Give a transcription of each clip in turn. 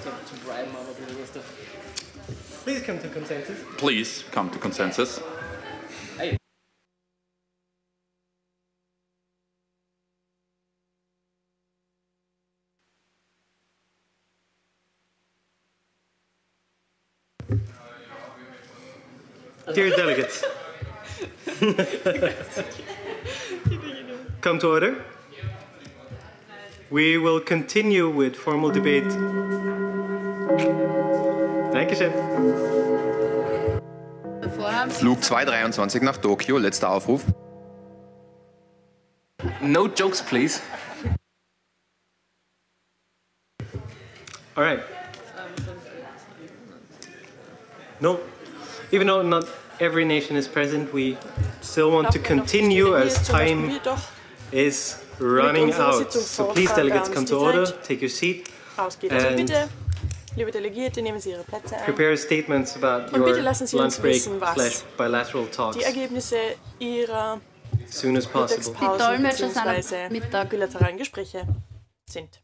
to bribe Mama doing this stuff. Please come to consensus. Please come to consensus. Hey. Dear delegates, come to order. We will continue with formal debate. Dankeschön. Flug 223 nach Tokio, letzter Aufruf. No jokes, please. All right. No, even though not every nation is present, we still want to continue as time is running out. So please, delegates, come to order, take your seat, and Liebe Delegierte, nehmen Sie Ihre Plätze ein. prepare statements about Und your bitte lassen Sie uns lunch break wissen, was / bilateral talks die Ergebnisse Ihrer as soon as possible. Mittagspausen bzw. bilateralen Gespräche sind.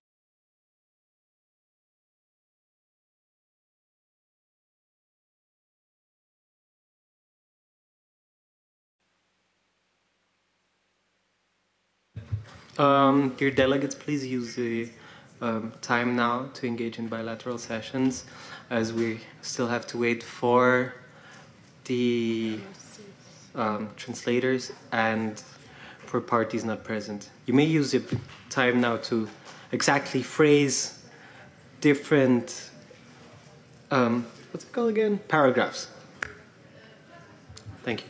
Dear delegates, please use the time now to engage in bilateral sessions, as we still have to wait for the translators and for parties not present. You may use your time now to exactly phrase different, what's it called again? Paragraphs. Thank you.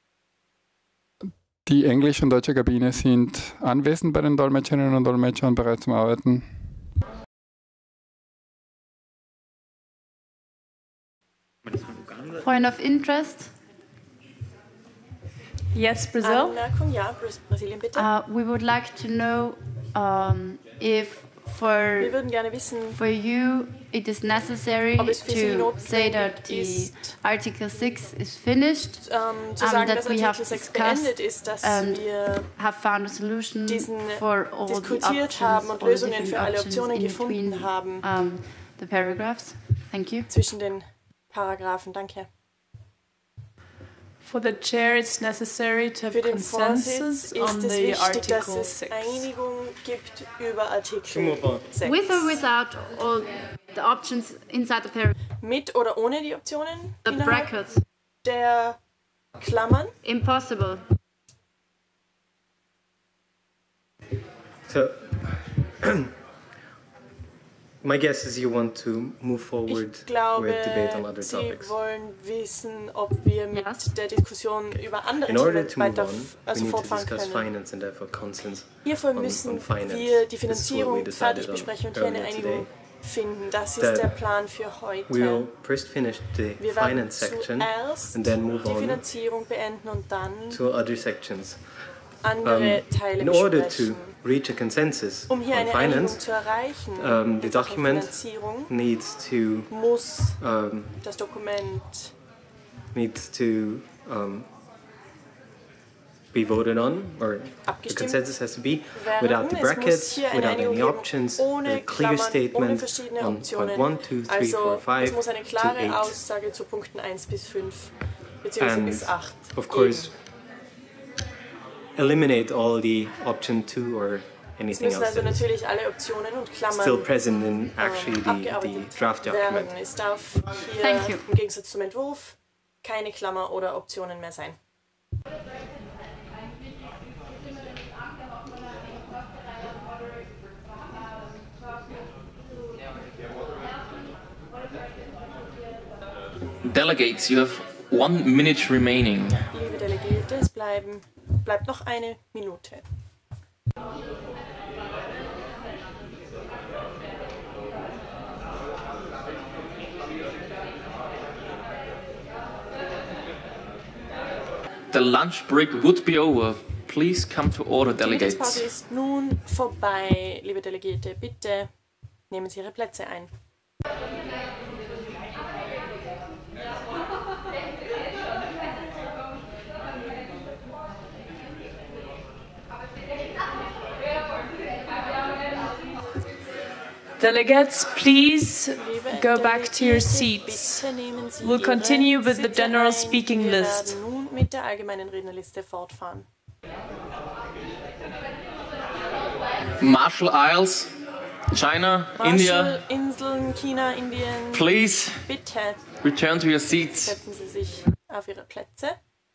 Die englische und deutsche Kabine sind anwesend bei den Dolmetscherinnen und Dolmetschern bereit zum Arbeiten. Point of interest. Yes, Brazil. Anmerkung, ja, Brasilien bitte. We would like to know if Wir würden gerne wissen, for you it is necessary ob es für Sie to say that the ist, Article 6 is finished, zu sagen, that dass we have Artikel 6 discussed beendet ist, dass and wir have found a solution diesen for all the diskutiert options, haben und all the Lösungen different für alle options Optionen in gefunden between haben. The paragraphs. Thank you. Zwischen den Paragraphen, danke. For the chair, it's necessary to have Für den consensus Vorsitz ist on es the wichtig, Article dass es 6. Einigung gibt über Artikel 6. With or without all the options inside the paragraph? Mit oder ohne die Optionen The innerhalb brackets. der Klammern? Impossible. So, my guess is you want to move forward Ich glaube, with debate on other Sie topics. wollen wissen, ob wir mit der Diskussion über andere In order Themen to move weiter on, we need to fortfahren discuss können. finance and therefore consensus Hierfür on müssen finance. wir die This is what we Finanzierung decided fertig on besprechen und hier eine earlier Einigung today. finden. Das ist That der Plan für heute. We'll first finish the Wir werden finance section zuerst and then move die on Finanzierung beenden und dann to other sections. andere Teile In order to besprechen. reach a consensus Um hier on eine Einigung finance, zu erreichen, the in Sachen document Finanzierung, needs to muss das Dokument be voted on, or the abgestimmt consensus has to be werden. without the Es muss brackets, hier eine without Einigung any geben, options, ohne a clear Klammern, ohne statement verschiedene on Optionen. point 1, 2, 3, 4, Also 5 es muss eine to klare 8. Aussage zu Punkten 1 bis 5 beziehungsweise bis 8 Of course, eliminate all the option 2 or Es anything müssen else also that is natürlich alle Optionen und Klammern still present in actually the abgearbeitet draft document. werden. Es darf Thank hier you. im Gegensatz zum Entwurf keine Klammer oder Optionen mehr sein. Delegates, you have 1 minute remaining. Liebe Delegierte, es bleibt noch eine Minute. The lunch break would be over. Please come to order, Die Mittagspause delegates. ist nun vorbei, liebe Delegierte. Bitte nehmen Sie Ihre Plätze ein. Delegates, please Liebe go back to your Delegierte, seats. bitte nehmen Sie We'll Ihre continue with the Sitze general ein. speaking Wir list. werden nun mit der allgemeinen Rednerliste fortfahren. Marshall Isles, China, India, Marshallinseln, China, Indien, please bitte return to your seats. setzen Sie sich auf Ihre Plätze.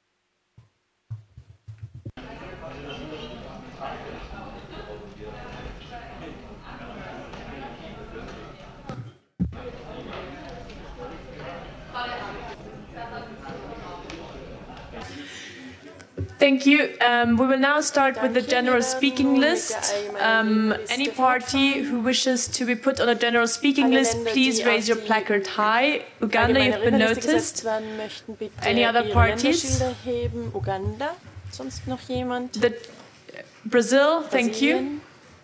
Thank you. We will now start with the general speaking list. Any party who wishes to be put on a general speaking list, please raise your placard high. Uganda, Allgemeine you've been Rednerliste noticed. gesetzt werden möchten, bitte Any other ihre parties? Länderschilder heben. Uganda, sonst noch jemand? Brazil, thank you. Brasilien.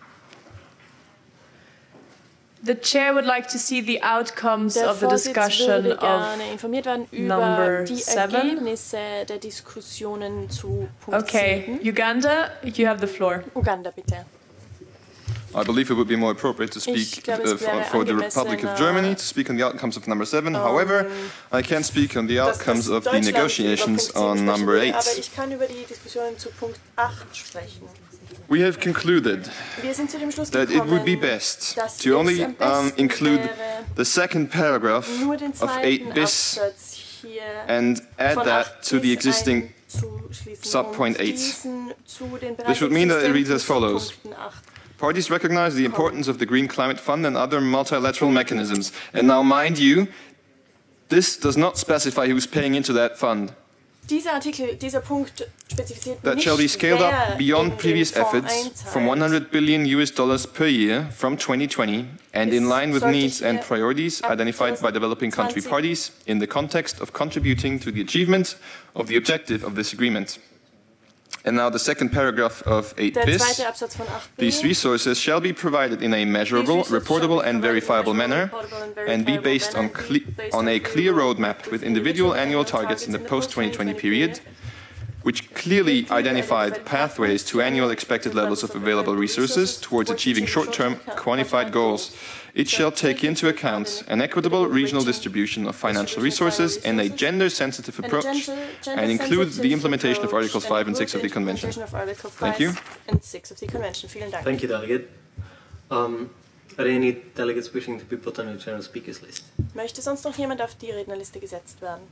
The chair would like to see the outcomes Der of the Vorsitz discussion würde of gerne informiert werden über number die 7. Ergebnisse der Diskussionen zu Punkt Okay, 7. Uganda, you have the floor. Uganda, bitte. I believe it would be more appropriate to speak glaube, es wäre for the Republic of angemessener, Germany, to speak on the outcomes of number 7. However, I can speak on the outcomes of the Deutschland negotiations über Punkt 7 on sprechen number würde, 8. Aber ich kann über die Diskussionen zu Punkt 8 sprechen. We have concluded Wir sind zu dem Schluss that gekommen, it would be best dass to only es am besten include wäre, the second paragraph nur den of 8 zweiten bis Absatz hier and add von that 8 to the bis existing einzuschließen subpoint und 8. diesen zu den This would mean that it reads as follows. Punkten 8. Parties recognize the importance of the Green Climate Fund and other multilateral mechanisms. And now, mind you, this does not specify who's paying into that fund. Dieser Artikel, dieser Punkt spezifiziert That nicht, shall be scaled wer up in beyond den previous Fonds efforts einzahlt. from $100 billion per year from 2020 and in line with sollte needs and hier priorities ab identified by developing country 2020 parties in the context of contributing to the achievement of the objective of this agreement. And now the second paragraph of 8 Der bis. zweite Absatz von 8b. These resources shall be provided in a measurable, reportable and verifiable manner and be based on a clear roadmap with individual annual targets in the post-2020 period, which clearly identified pathways to annual expected levels of available resources towards achieving short-term quantified goals. It shall take into account an equitable regional distribution of financial resources and a gender-sensitive approach, and include the implementation of Articles 5 and 6 of the Convention. Thank you. Thank you, Delegate. Are there any delegates wishing to be put on the general speakers list? Möchte sonst noch jemand auf die Rednerliste gesetzt werden?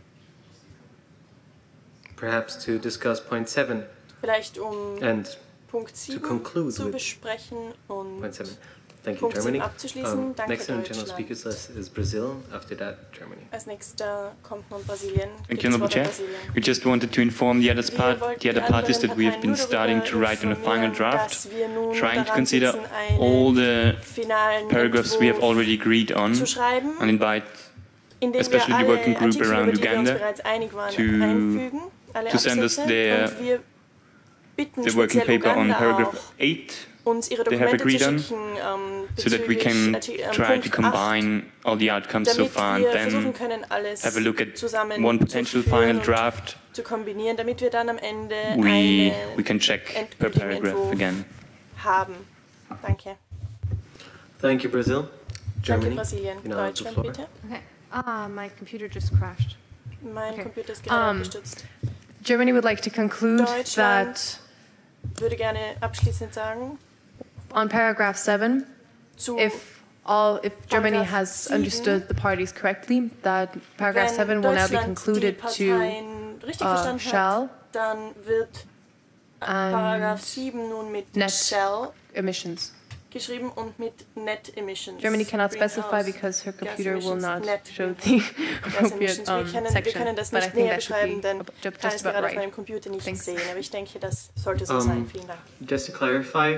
Perhaps to discuss point 7 Vielleicht and Punkt 7 conclude zu with besprechen und point 7. Thank you, Punkt 7 Germany. abzuschließen. Danke, Next on the general Deutschland. speakers list is Brazil. After that, Germany. Als nächster kommt nun Brasilien. Thank Gibt you, es Honourable Wort an Chair. Brasilien? We just wanted to inform the other parties that we have been starting to write on a final draft, trying to consider all the paragraphs we have already agreed on, zu schreiben, and invite indem especially wir the working alle group Artikel, around über die wir uns Uganda, bereits einig waren, to- einfügen, alle to send us Absätze, their- und wir bitten the working speziell paper on Uganda paragraph auch, 8, uns ihre they have Dokumente agreed zu on, schicken, so that we can try to combine all the outcomes so damit far and wir versuchen then können, alles have a look at zusammen one potential zu führen final und draft. zu kombinieren, damit wir dann am Ende We eine can check per endgültigen paragraph Entwurf again. haben. Danke. Thank you, Brazil. Danke, Germany. Brasilien. You now have the Deutschland, floor. bitte. Okay. My computer just crashed. Mein Okay. Computer ist gerade abgestürzt. Germany would like to conclude Deutschland that würde gerne abschließend sagen, on paragraph 7, zu if Germany Paragraph has 7, understood the parties correctly, that paragraph wenn 7 will now be Deutschland concluded die to Parteien richtig verstanden shall hat, dann wird Paragraph 7 nun mit net shall emissions. geschrieben und mit net emissions. Germany cannot specify Greenhouse because her gas computer will emissions, not net show the gas appropriate emissions. Wir section. können das But I nicht think näher that should beschreiben, be denn ich kann just es about gerade auf right. meinem Computer nicht Thanks. sehen, aber ich denke, das sollte so sein. Vielen Dank. Just to clarify,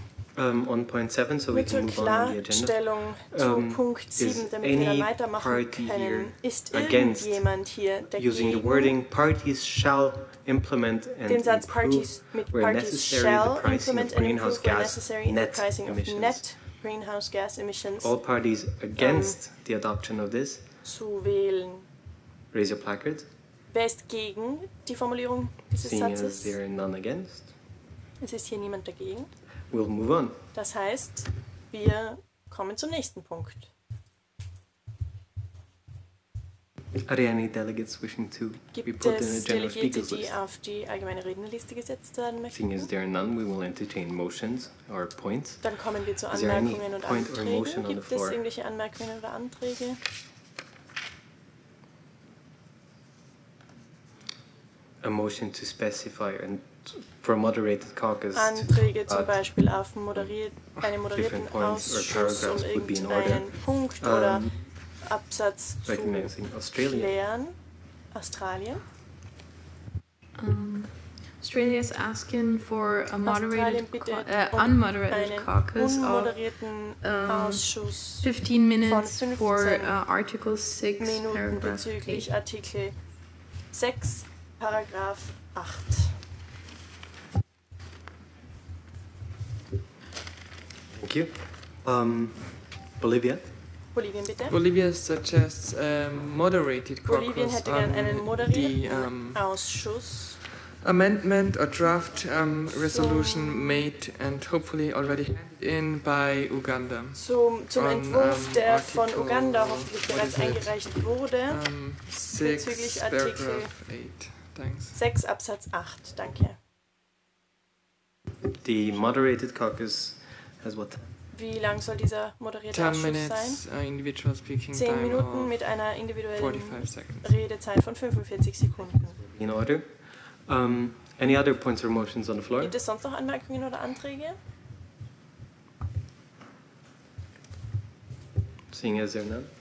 on point 7, so we Nur zur can move on in the agenda. Klarstellung zu Punkt 7, damit wir dann any weitermachen party here können. Ist against irgendjemand hier using the dagegen, wording parties shall implement and den Satz improve Parties mit where Parties necessary shall the pricing implement of and greenhouse improve where gas necessary in the net pricing of emissions? net greenhouse gas emissions All parties against the adoption of this, zu wählen? raise your placard. Wer ist gegen die Formulierung dieses Seeing as Satzes? there are none against, Es ist hier niemand dagegen. we'll move on. Das heißt, wir kommen zum nächsten Punkt. Are there any delegates wishing to be Gibt put in a es general Delegierte, speakers die list? auf die allgemeine Rednerliste gesetzt werden möchten? Seeing as there are none, we will entertain motions or points. Dann kommen wir zu Is there any Anmerkungen und point or motion Anträgen. on the Gibt es floor? irgendwelche Anmerkungen oder Anträge? A motion to specify and for a moderated caucus Anträge to zum add Beispiel auf einen moderierten different points or Ausschuss, um paragraphs would be in order. irgendeinen Punkt oder Um, Absatz zu recognizing Australia. klären. Australien. Australia is asking for a Australien moderated, bittet unmoderated einen caucus of unmoderierten Ausschuss 15 minutes von for 15 Article 6, Minuten paragraph bezüglich 8. Artikel 6, Paragraph 8. Thank you. Bolivia. Bolivien bitte. Bolivia suggests moderated Bolivien caucus hätte gern einen on the moderierten Ausschuss amendment or draft resolution made and hopefully already handed in by Uganda. zum on, Entwurf, der von Article, Uganda hoffentlich what bereits is it? eingereicht wurde. 6, bezüglich Artikel paragraph 8. Thanks. 6 Absatz 8, danke. The moderated caucus has what? Wie lang soll dieser moderierte 10 Ausschuss minutes sein? individual speaking 10 time Minuten of mit einer individuellen 45 seconds. Redezeit von 45 Sekunden. In order. Any other points or motions on the floor? Gibt es sonst noch Anmerkungen oder Anträge? Seeing as there are none.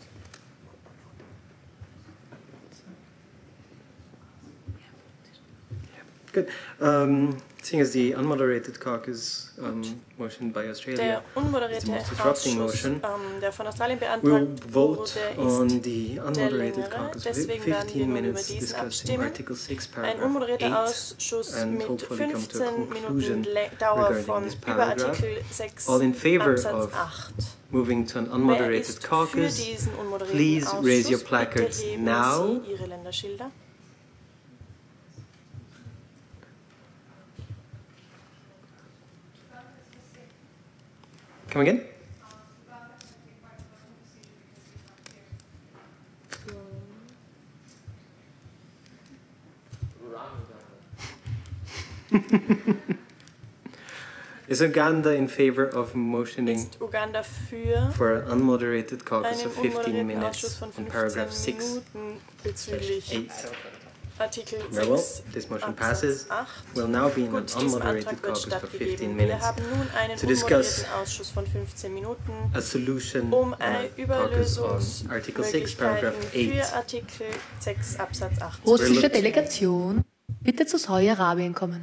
Good. Seeing as the unmoderated caucus motion by Australia Der is the unmoderierte most disrupting Ausschuss, motion, der von Australien we'll beantragt vote wurde, on ist the der unmoderated längere. caucus. Deswegen werden wir 15 nun über minutes diesen discussing abstimmen. Article 6, Ein paragraph unmoderierter 8, Ausschuss and mit hopefully come to a 15 Minuten conclusion Dauer regarding von this über paragraph. Artikel 6 All in favor Absatz of 8. moving to an Wer unmoderated ist für caucus, diesen unmoderierten please Ausschuss? raise your Bitte placards heben now. Sie Ihre Länderschilder. Come again? Is Uganda in favor of motioning Ist Uganda für for an unmoderated caucus einen of 15 unmoderierten Ausschuss minutes von on 15 paragraph 6? Minuten bezüglich 8. Artikel Very well, 6 this motion Absatz passes. 8. We'll now be in an Gut, diesem unmoderated Antrag wird caucus for 15 stattgegeben. Wir minutes haben nun einen to discuss unmoderierten Ausschuss von 15 Minuten, a solution eine caucus on Article 6, paragraph Überlösungsmöglichkeiten 8. für Artikel 6 Absatz 8. Russische Delegation, bitte zu Saudi-Arabien kommen.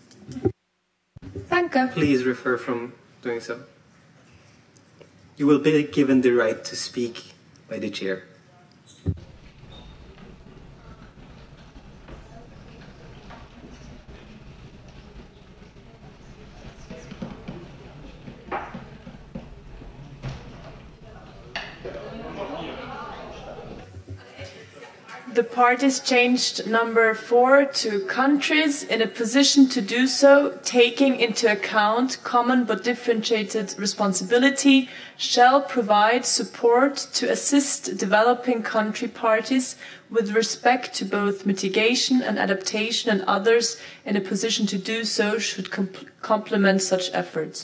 Danke. Please refer from doing so. You will be given the right to speak by the chair. The parties changed number 4 to countries in a position to do so, taking into account common but differentiated responsibility, shall provide support to assist developing country parties with respect to both mitigation and adaptation, and others in a position to do so should complement such efforts.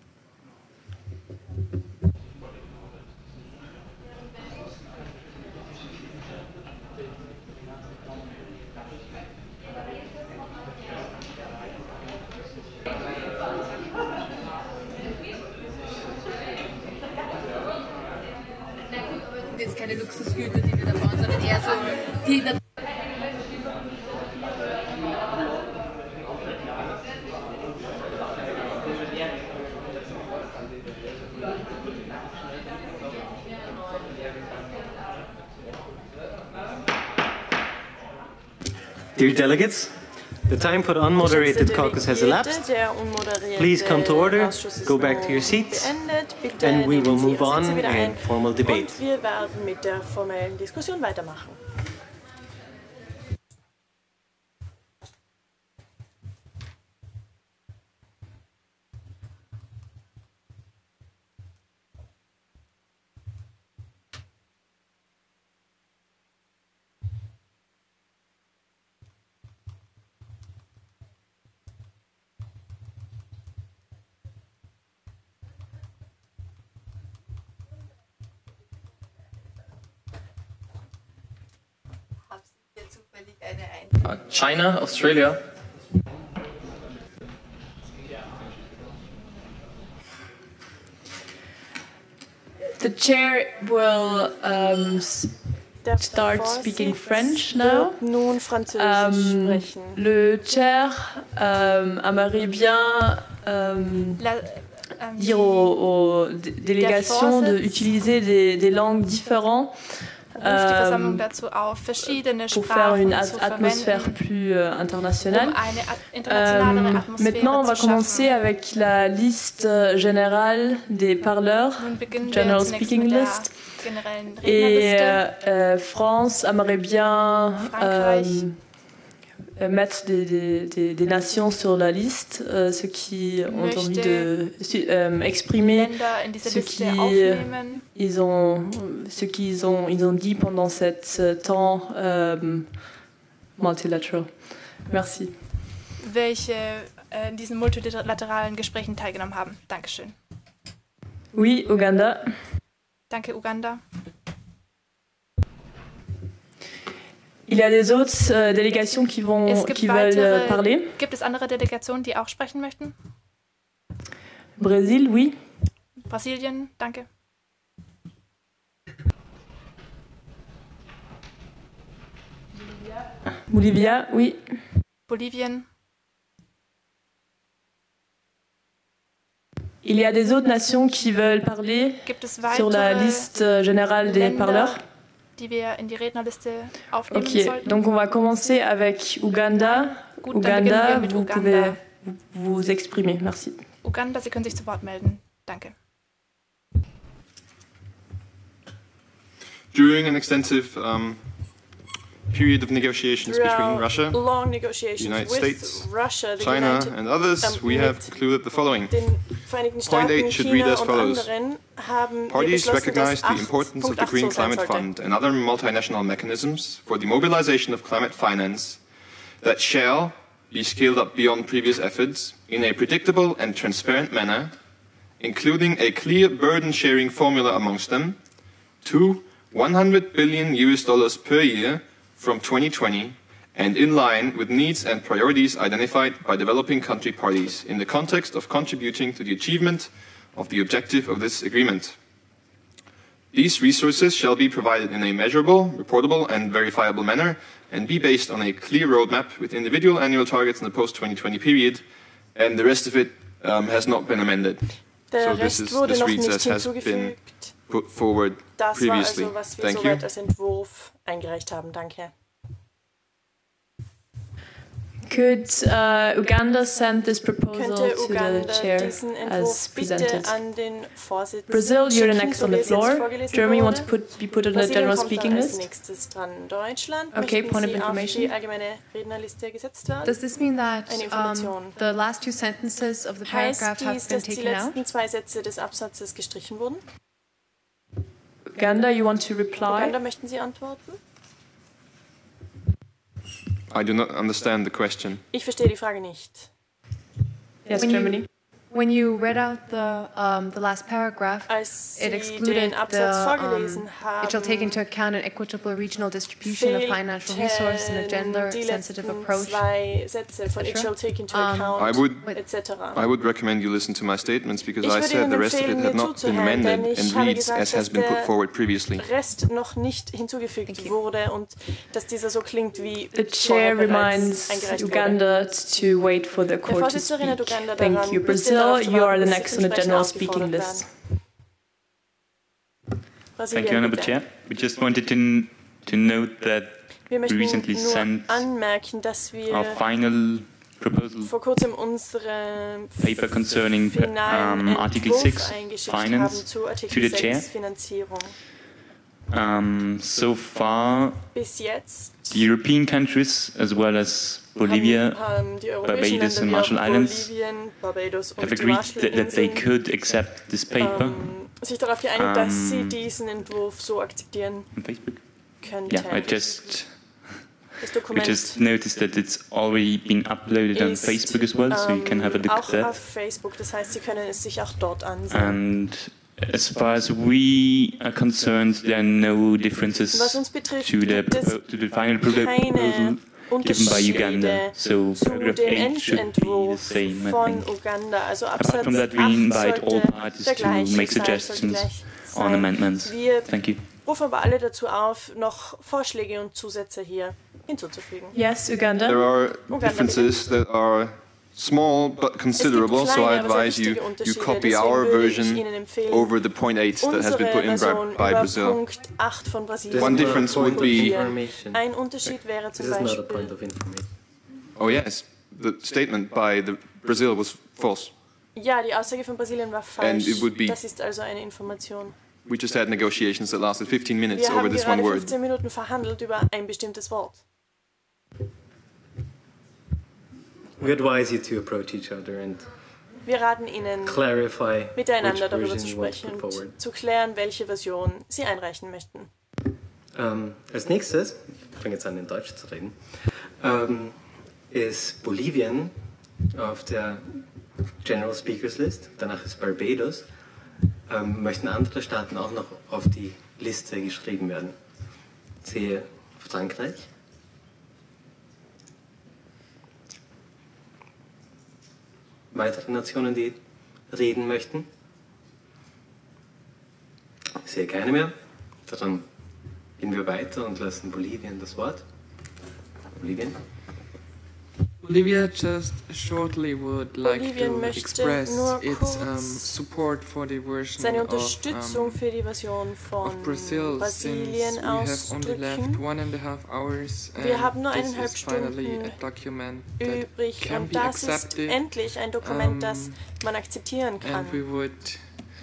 Das sind keine Luxusgüter, die wir da bauen, sondern eher so die. Dear delegates, the time for the unmoderated caucus has elapsed. Please come to order, go back to your seats, and we will move on in formal debate. Und wir werden mit der formellen Diskussion weitermachen. China, Australia. The chair will start speaking French now. Nun Französisch sprechen. Le chair aimerait bien dire aux délégations d'utiliser des langues différentes pour faire une atmosphère plus internationale. Maintenant, on va commencer avec la liste générale des parleurs, General Speaking List. Et France aimerait bien mettre des nations sur la liste, ceux qui ont envie de exprimer ce qu'ils ont dit pendant cet temps multilateral. Merci. Welche in diesen multilateralen Gesprächen teilgenommen haben. Dankeschön. Oui, Uganda. Danke, Uganda. Il y a des autres délégations qui veulent parler. Gibt es andere Delegationen, die auch sprechen möchten? Brésil, oui. Brasilien, danke. Bolivia, oui. Bolivien. Il y a des autres nations qui veulent parler sur la liste générale des parleurs. Die wir in die Rednerliste aufnehmen sollten. Donc on va commencer avec Uganda. Gut, Uganda, vous pouvez vous exprimer. Merci. Uganda, Sie können sich zu Wort melden. Danke. During an extensive period of negotiations between Russia, the United States, China and others, we have concluded the following. Point 8 should read as follows. Parties recognize the importance of the Green Climate Fund and other multinational mechanisms for the mobilization of climate finance that shall be scaled up beyond previous efforts in a predictable and transparent manner, including a clear burden-sharing formula amongst them, to $100 billion per year from 2020 and in line with needs and priorities identified by developing country parties in the context of contributing to the achievement of the objective of this agreement. These resources shall be provided in a measurable, reportable and verifiable manner and be based on a clear roadmap with individual annual targets in the post-2020 period, and the rest of it has not been amended. So this reads as has been put forward previously. Thank you. Eingereicht haben. Danke. Could Uganda send this proposal to the chair as presented? Brazil, you're the next on the floor. Germany, you want to be put on the general speaking list? Okay, point of information. Does this mean that the last two sentences of the paragraph have been taken out? Die letzten zwei Sätze des Absatzes gestrichen wurden? Uganda, you want to reply? Uganda, möchten Sie antworten? I do not understand the question. Ich verstehe die Frage nicht. Yes, Germany. When you read out the last paragraph, it excluded it shall take into account an equitable regional distribution of financial resources and a gender-sensitive approach. Zwei Sätze von it shall take into account, I would recommend you listen to my statements because I said the rest of it had not been amended and reads as has been put forward previously. Rest noch nicht hinzugefügt wurde und dass dieser so klingt wie the chair reminds Uganda to wait for the court to speak. Thank you, Brazil. You are the next on the general speaking list. Thank you, Honourable Chair. We just wanted to note that we recently sent our final proposal paper concerning Article 6 finance to the chair. So far, the European countries, as well as Bolivia, Barbados and Marshall Islands, have agreed that they could accept this paper. Sich darauf geeinigt, dass sie diesen Entwurf so akzeptieren könnten. Yeah, we just noticed that it's already been uploaded on Facebook as well, so you can have a look at that. Auf Facebook, das heißt, Sie können es sich auch dort ansehen. And as far as we are concerned, there are no differences to the final proposal given by Uganda. So zu paragraph dem 8 should be the same, I von think. Uganda. Also Apart Absatz from that, we 8 invite all sollte parties der to gleiche make sein, sollte suggestions gleich on sein. amendments. Wir Thank you. rufen aber alle dazu auf, noch Vorschläge und Zusätze hier hinzuzufügen. Yes, Uganda. There are Uganda, differences that are small but considerable, so I advise you copy our version over the point 8 that has been put in by Brazil. Punkt 8 von Brasilien. One difference would be... Ein Unterschied wäre zum Beispiel... Oh yes, the statement by Brazil was false. Ja, die Aussage von Brasilien war And falsch. it would be... Das ist also eine Information. We just had negotiations that lasted 15 minutes Wir over haben this gerade one word. 15 Minuten verhandelt über ein bestimmtes Wort. We advise you to approach each other and Wir raten Ihnen, clarify miteinander which darüber version zu you want to sprechen put forward. und zu klären, welche Version Sie einreichen möchten. Als nächstes, ich fange jetzt an in Deutsch zu reden, ist Bolivien auf der General Speakers List, danach ist Barbados. Möchten andere Staaten auch noch auf die Liste geschrieben werden. Ich sehe Frankreich. Weitere Nationen, die reden möchten? Ich sehe keine mehr. Dann gehen wir weiter und lassen Bolivien das Wort. Bolivien. Bolivia just shortly would like Bolivien to möchte express nur its kurz support for the version seine of Unterstützung für die Version von Brazil, Brasilien since we have only left ausdrücken. 1.5 hours Wir haben and nur this 1,5 is finally Stunden a document that übrig can und be das ist accepted. endlich ein Dokument, das man akzeptieren kann. And we would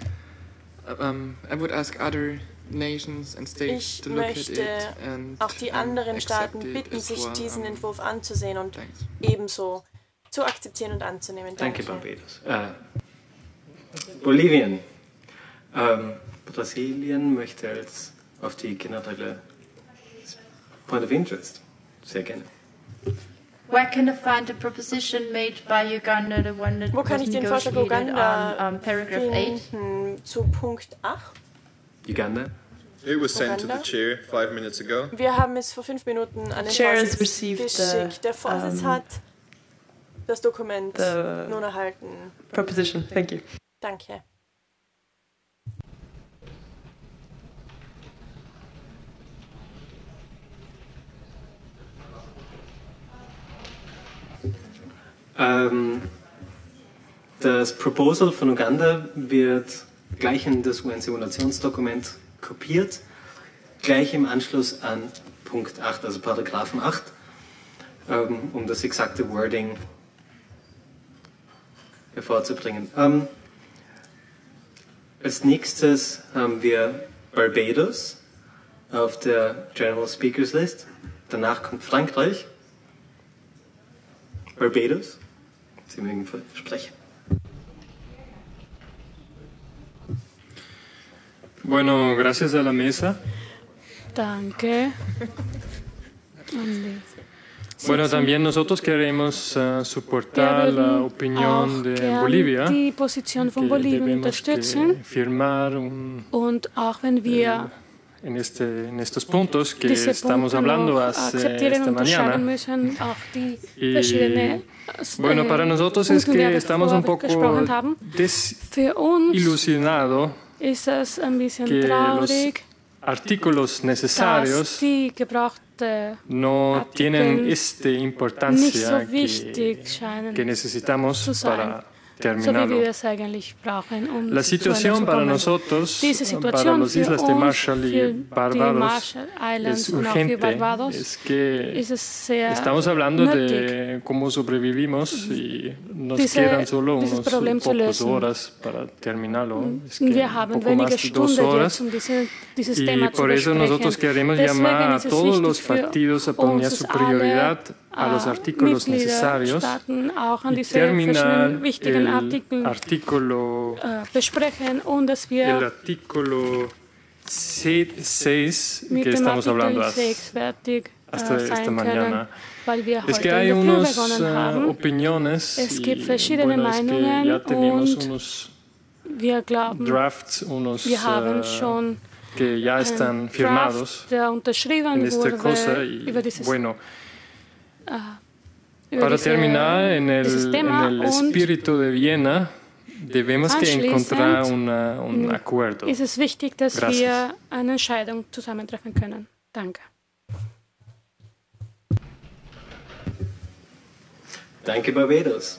I would ask other nations and states Ich to look at möchte it and auch die anderen accept Staaten it bitten, as sich well. diesen Entwurf anzusehen und Thanks. ebenso zu akzeptieren und anzunehmen. Danke, Barbados. Bolivien. Brasilien möchte als auf die generelle Point of Interest. Sehr gerne. Where can I find the proposition made by Uganda, the one that Wo kann was ich den Vorschlag negotiated Uganda on paragraph 8? finden zu Punkt 8? Uganda. It was sent to the Uganda. chair 5 minutes ago. Wir haben es vor 5 Minuten an den Chair has Vorsitz received geschickt. Der Vorsitz hat das Dokument nun erhalten. Proposition. Thank you. Danke. Das Proposal von Uganda wird gleich in das UN-Simulationsdokument kopiert, gleich im Anschluss an Punkt 8, also Paragraphen 8, um das exakte Wording hervorzubringen. Als nächstes haben wir Barbados auf der General Speakers List. Danach kommt Frankreich. Barbados. Sie mögen sprechen. Bueno, gracias a la mesa. Danke. Bueno, también nosotros queremos soportar la opinión de Bolivia, die Position von que Bolivien debemos unterstützen. que firmar un, Und auch wenn wir en estos puntos que diese estamos Punkte hablando noch hace akzeptieren esta und unterscheiden mañana. müssen, auch die Y, verschiedenen bueno, para nosotros es Punkte, die que wir estamos un davor poco gesprochen haben. Für uns desilusionado ist es ein bisschen que los traurig, artículos dass necesarios die gebrauchte no tienen esta nicht importancia so wichtig scheinen que necesitamos zu sein, para so wie terminarlo. wir es eigentlich brauchen, um La zu einem situación zu para kommen. nosotros, Diese para Situation las für islas de uns, Marshall y für die Barbados, Marshall Islands es und auch für urgente. Barbados, Es que ist es sehr estamos hablando nötig, de cómo sobrevivimos y nos Diese- quedan solo dieses unos Problem zu pocas lösen. horas para terminarlo. Es que wir un haben poco wenige más de 2 Stunden horas. jetzt, um dieses Y Thema zu por eso nosotros besprechen. queremos Deswegen llamar a ist es todos wichtig los für partidos a poner uns su prioridad a los artículos necesarios Mitgliederstaaten auch an y diese terminar verschiedenen wichtigen el Artikel artículo besprechen und dass el wir artículo 6 mit que dem estamos hablando Artikel 6 fertig hasta sein esta können, mañana. weil wir Es heute que hay in der Früh unas begonnen haben. opiniones Es y gibt verschiedene bueno, es que Meinungen ya tenemos und unos wir glauben, drafts, unos wir haben schon que ya están einen firmados Draft, der unterschrieben en esta cosa wurde y über dieses bueno, Para terminar, en el espíritu de Viena, debemos que encontrar un acuerdo. Ist es wichtig, dass wir eine Entscheidung zusammentreffen können. Danke. Danke, Barbados.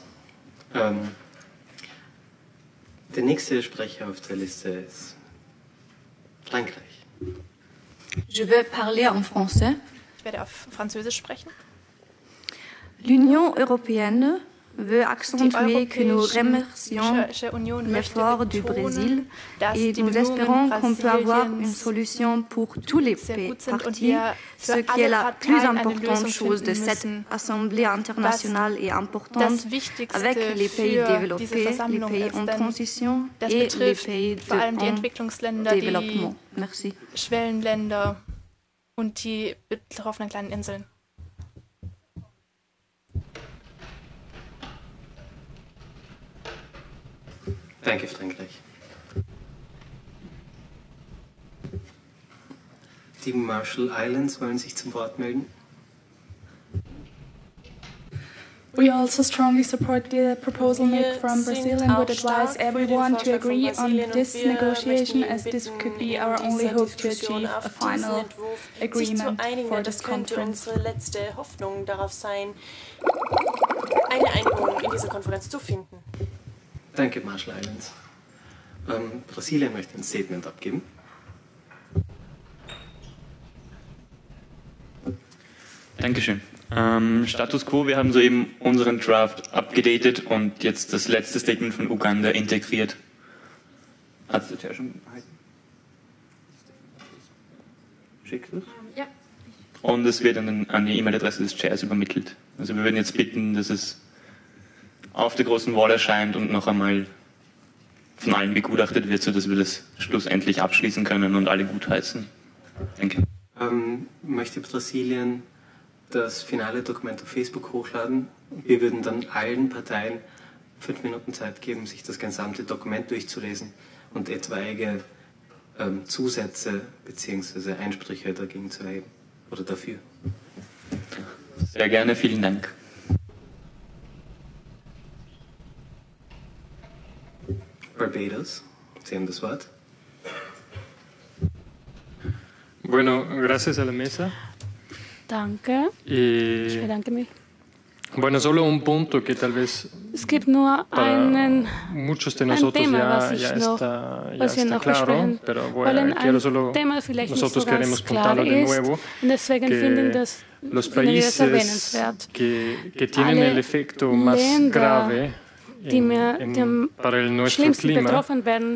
Der nächste Sprecher auf der Liste ist Frankreich. Je vais parler en français. Ich werde auf Französisch sprechen. L'Union européenne veut accentuer que nous remercions l'effort du Brésil et nous espérons qu'on peut avoir une solution pour tous les partis, ce qui est la plus importante chose de cette Assemblée internationale et importante avec les pays développés, les pays en transition et les pays en développement. Merci. Schwellenländer und die betroffenen kleinen Inseln. Danke, Frankreich. Die Marshall Islands wollen sich zum Wort melden. We also strongly support the proposal made from Brazil and would advise everyone to agree on this negotiation, as this could be our only hope to achieve a final agreement for this conference. Unsere letzte Hoffnung darauf sein, eine Einigung in dieser Konferenz zu finden. Danke, Marshall Islands. Brasilien möchte ein Statement abgeben. Dankeschön. Status Quo, wir haben soeben unseren Draft abgedatet und jetzt das letzte Statement von Uganda integriert. Hat es der Chair schon gehalten? Schickst du es? Ja. Und es wird an die E-Mail-Adresse des Chairs übermittelt. Also wir würden jetzt bitten, dass es auf der großen Wall erscheint und noch einmal von allen begutachtet wird, sodass wir das schlussendlich abschließen können und alle gutheißen. Danke. Möchte Brasilien das finale Dokument auf Facebook hochladen? Wir würden dann allen Parteien 5 Minuten Zeit geben, sich das gesamte Dokument durchzulesen und etwaige Zusätze bzw. Einsprüche dagegen zu erheben oder dafür. Sehr gerne, vielen Dank. Barbados, Sie haben das Wort. Bueno, gracias a la mesa. Danke. Ich bedanke mich. Bueno, solo un punto que tal vez es gibt nur muchos de nosotros ya está claro, pero bueno, quiero solo nosotros queremos puntarlo de nuevo, que los países que tienen el efecto más grave para nuestro clima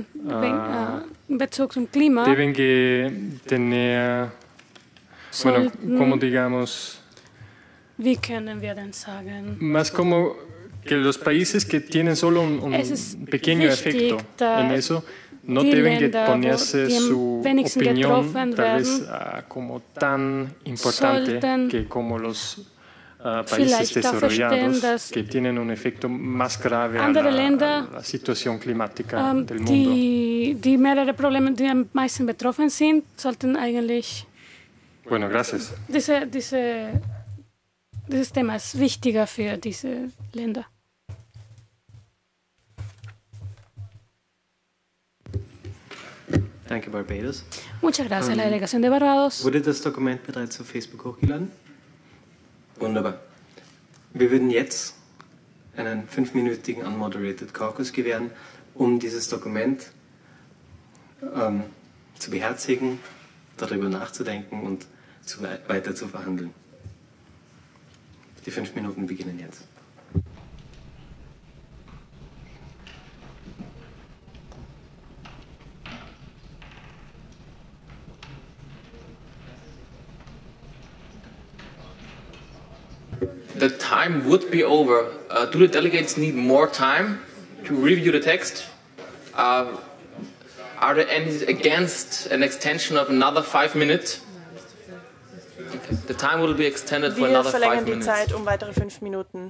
deben que tener, bueno, como digamos, wie können wir denn sagen? Más como que los países que tienen solo un pequeño efecto en eso no deben que ponerse su opinión tal vez como tan importante que como los países desarrollados que tienen un efecto más grave a la situación climática del mundo. Die mehrere Probleme, die am meisten betroffen sind, sollten eigentlich. Bueno, gracias. Dieses Thema ist wichtiger für diese Länder. Danke, Barbados. Muchas gracias, la delegación de Barbados. Wurde das Dokument bereits auf Facebook hochgeladen? Wunderbar. Wir würden jetzt einen 5-minütigen Unmoderated Caucus gewähren, um dieses Dokument zu beherzigen, darüber nachzudenken und weiter zu verhandeln. Die 5 Minuten beginnen jetzt. The time would be over. Do the delegates need more time to review the text? Are there any against an extension of another 5 minutes? Okay. The time will be extended for another 5 minutes. Wir verlängern die Zeit um weitere 5 Minuten.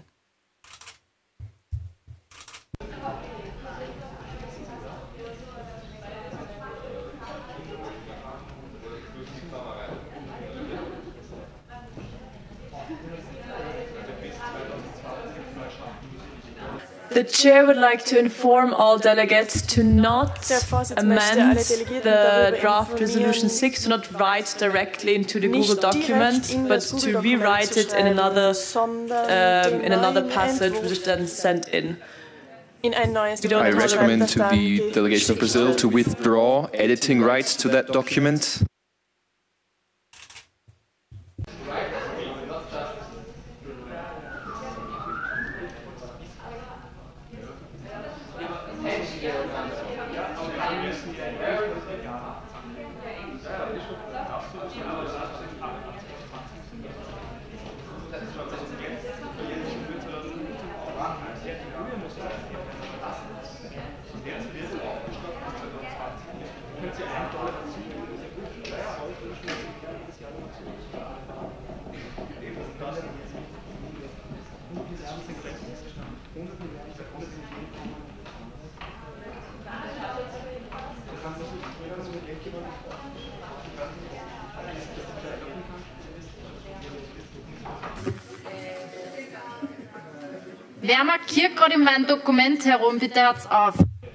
The chair would like to inform all delegates to not amend the draft resolution 6, to not write directly into the Google document, but to rewrite it in another passage which is then sent in. I recommend to the delegation of Brazil to withdraw editing rights to that document. Wer markiert gerade in meinem Dokument herum? Bitte hört's auf.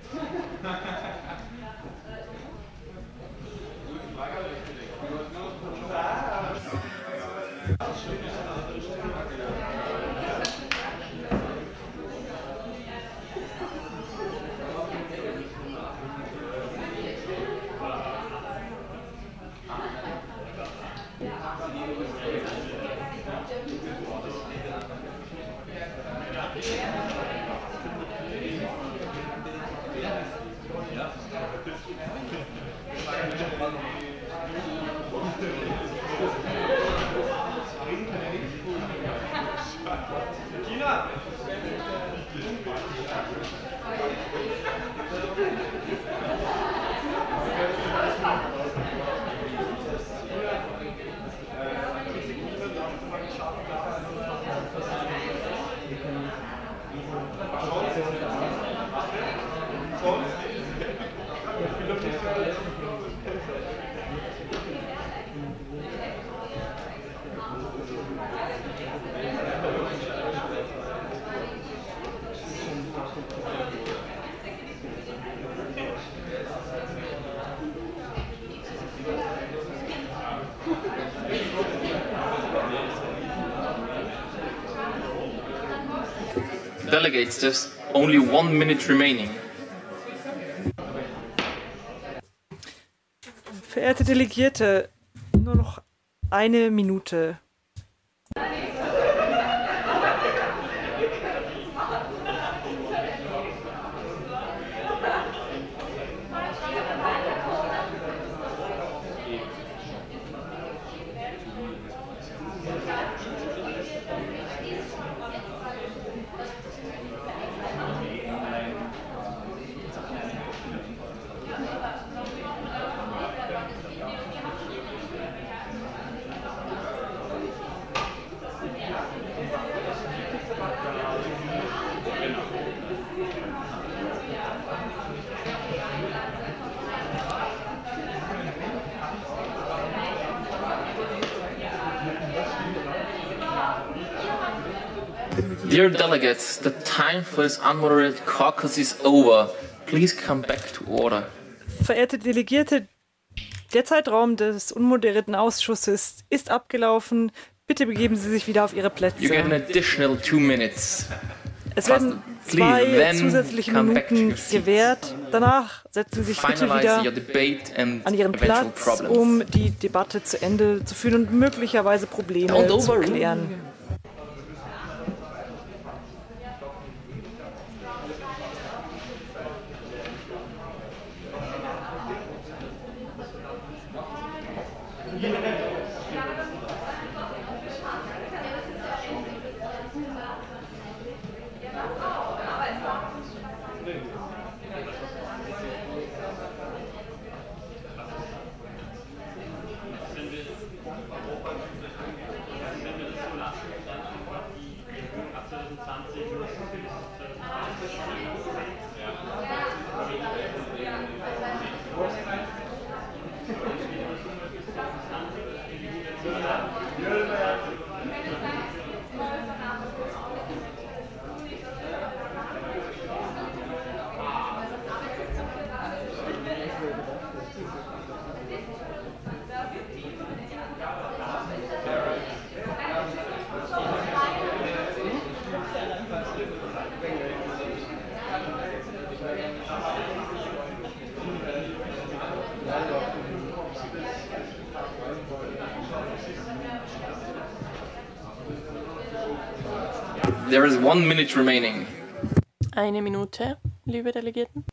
Delegates, there's only 1 minute remaining. Verehrte Delegierte, nur noch 1 Minute. Dear delegates, the time for this unmoderated caucus is over. Please come back to order. Verehrte Delegierte, der Zeitraum des unmoderierten Ausschusses ist abgelaufen. Bitte begeben Sie sich wieder auf Ihre Plätze. You get an additional 2 minutes. Es werden 2 zusätzliche Minuten gewährt. Danach setzen Sie sich bitte wieder an Ihren Platz, um die Debatte zu Ende zu führen und möglicherweise Probleme zu klären. There is 1 minute remaining. Eine Minute, liebe Delegierten.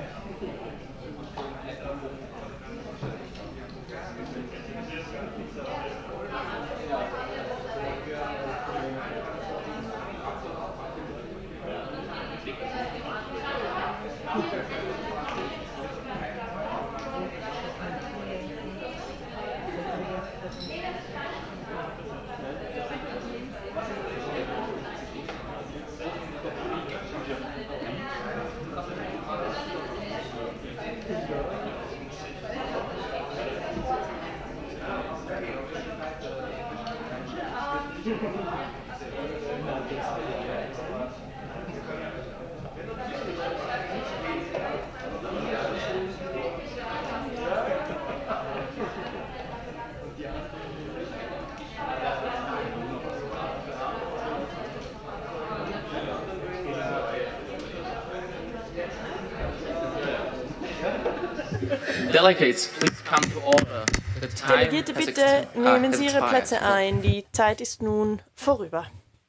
Delegates, please come to order. The time Delegierte, bitte nehmen Sie Ihre Plätze ein. Die Zeit ist nun vorüber.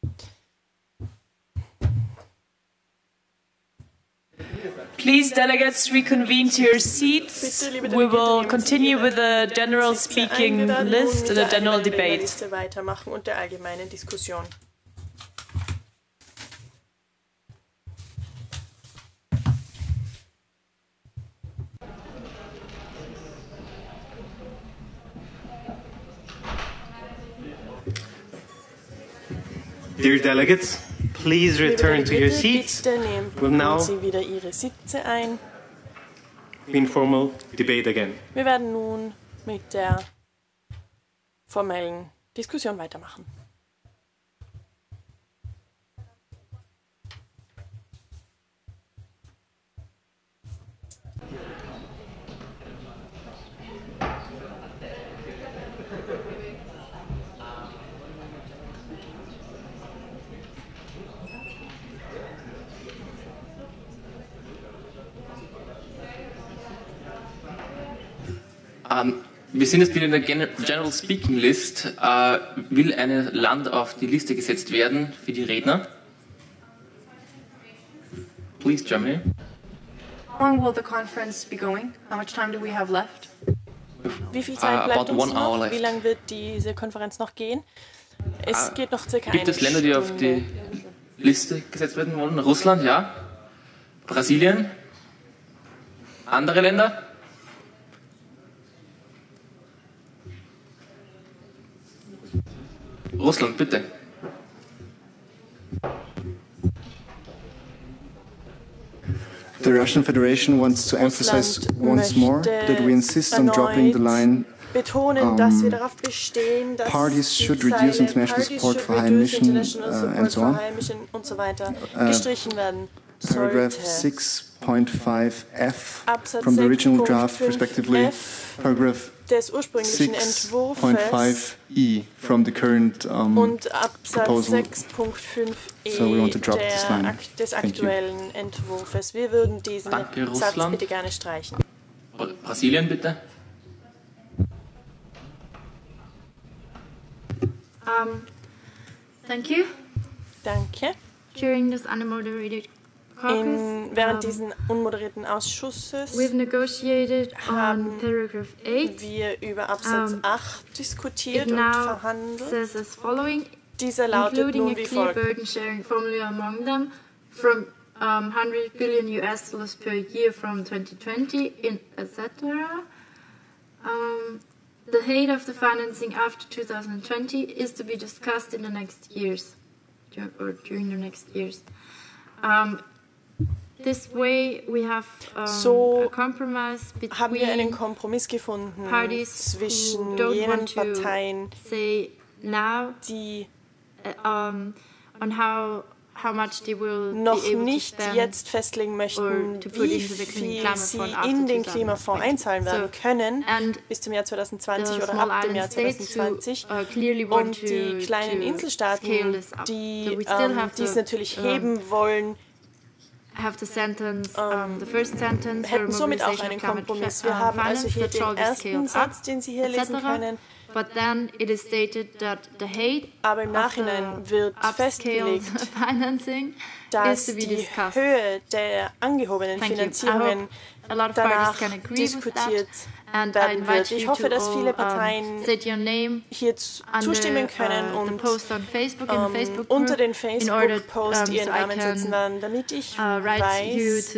Please, delegates, reconvene to your seats. We will continue with the general speaking list and the general debate. Weitermachen und der allgemeinen Diskussion. Dear delegates, please return to your seats. We'll now Sie wieder Ihre Sitze ein. Informal debate again. Wir werden nun mit der formellen Diskussion weitermachen. Wir sind jetzt wieder in der General Speaking List. Will ein Land auf die Liste gesetzt werden für die Redner? Please, Germany. How long will the conference be going? How much time do we have left? Wie viel Zeit bleibt uns noch? Wie lange wird diese Konferenz noch gehen? Es geht noch circa Gibt es Länder, die auf die Liste gesetzt werden wollen? Russland, ja. Brasilien? Andere Länder? Russland, bitte. The Russian Federation wants to emphasize once more that we insist on dropping the line betonen, dass wir darauf bestehen, dass parties should reduce international support for high mission and so on. Gestrichen werden Paragraph 6.5f from the original draft, respectively. Paragraph des ursprünglichen Entwurfs 6.5e from the current und Absatz proposal. 6.5e So we want to drop this line. des aktuellen Entwurfs. Wir würden diesen Satz bitte gerne streichen. Brasilien, bitte. Thank you. Danke. During this unmoderated caucus, während diesen unmoderierten Ausschusses we've negotiated on paragraph 8. Wir über Absatz 8 diskutiert und verhandelt. Says as following, dieser lautet nun wie folgt. Burden sharing formula among them from 100 billion US dollars per year from 2020 in etc. The height of the financing after 2020 is to be discussed in the next years, or during the next years. This way we have a compromise between haben wir einen Kompromiss gefunden zwischen jenen Parteien, say now die on how noch nicht jetzt festlegen möchten, wie viel sie in den Klimafonds einzahlen werden können bis zum Jahr 2020 oder ab dem Jahr 2020. Und die kleinen Inselstaaten, die dies natürlich heben wollen, hätten somit auch einen Kompromiss. Wir haben also hier den ersten Satz, den Sie hier lesen können. Aber im Nachhinein wird festgelegt, dass die Höhe der angehobenen Finanzierungen danach diskutiert werden wird. Ich hoffe, dass viele Parteien hier zustimmen können und unter den Facebook-Post ihren Namen setzen werden, damit ich weiß,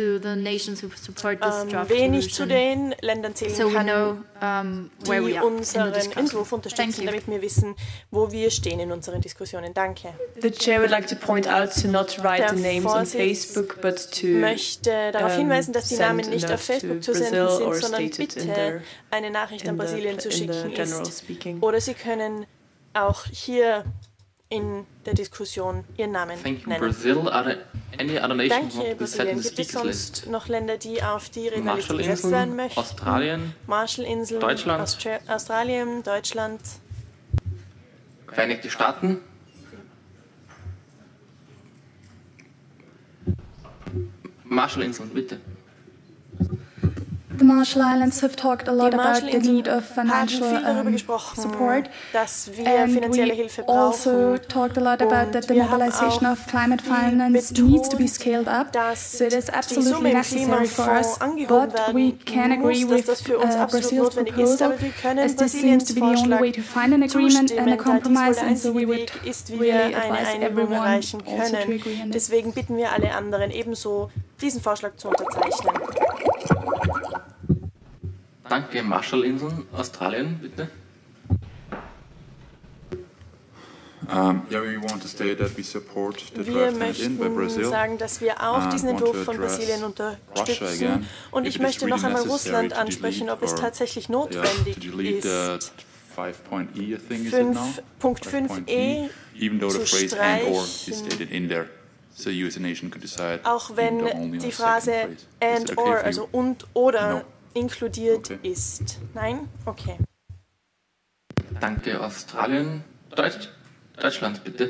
wen ich zu den Ländern zählen kann, die unseren Entwurf unterstützen, damit wir wissen, wo wir stehen in unseren Diskussionen. Danke. The Chair would like to point out to not write the names on Facebook, but to möchte darauf hinweisen, dass die Namen nicht auf Facebook zu senden sind, sondern bitte eine Nachricht an Brasilien zu schicken ist. Oder Sie können auch hier in der Diskussion Ihren Namen nennen. Brazil. Danke, Brasilien. Gibt es sonst noch Länder, die auf die Rednerliste gesetzt werden möchten? Australien, Marshallinseln, Deutschland, Australien, Deutschland, Vereinigte Staaten, Marshallinseln, bitte. The Marshall Islands have talked a lot about the need of financial support, and we also talked a lot about that the mobilization of climate finance needs to be scaled up. So it is absolutely necessary for us, but we can agree with Brazil's proposal, as this seems to be the only way to find an agreement and a compromise, and so we would really advise everyone also to agree on this. Deswegen bitten wir alle anderen ebenso, diesen Vorschlag zu unterzeichnen. Danke, Marshallinseln, Australien, bitte. We want to state that we support the draft handed in by Brazil. Wir möchten sagen, dass wir auch diesen Entwurf von Brasilien unterstützen. Und ich möchte noch einmal Russland ansprechen, ob es tatsächlich notwendig ist, Punkt 5e zu streichen. Auch wenn die Phrase and or, also und oder, inkludiert ist. Nein? Okay. Danke, Australien. Deutschland, bitte.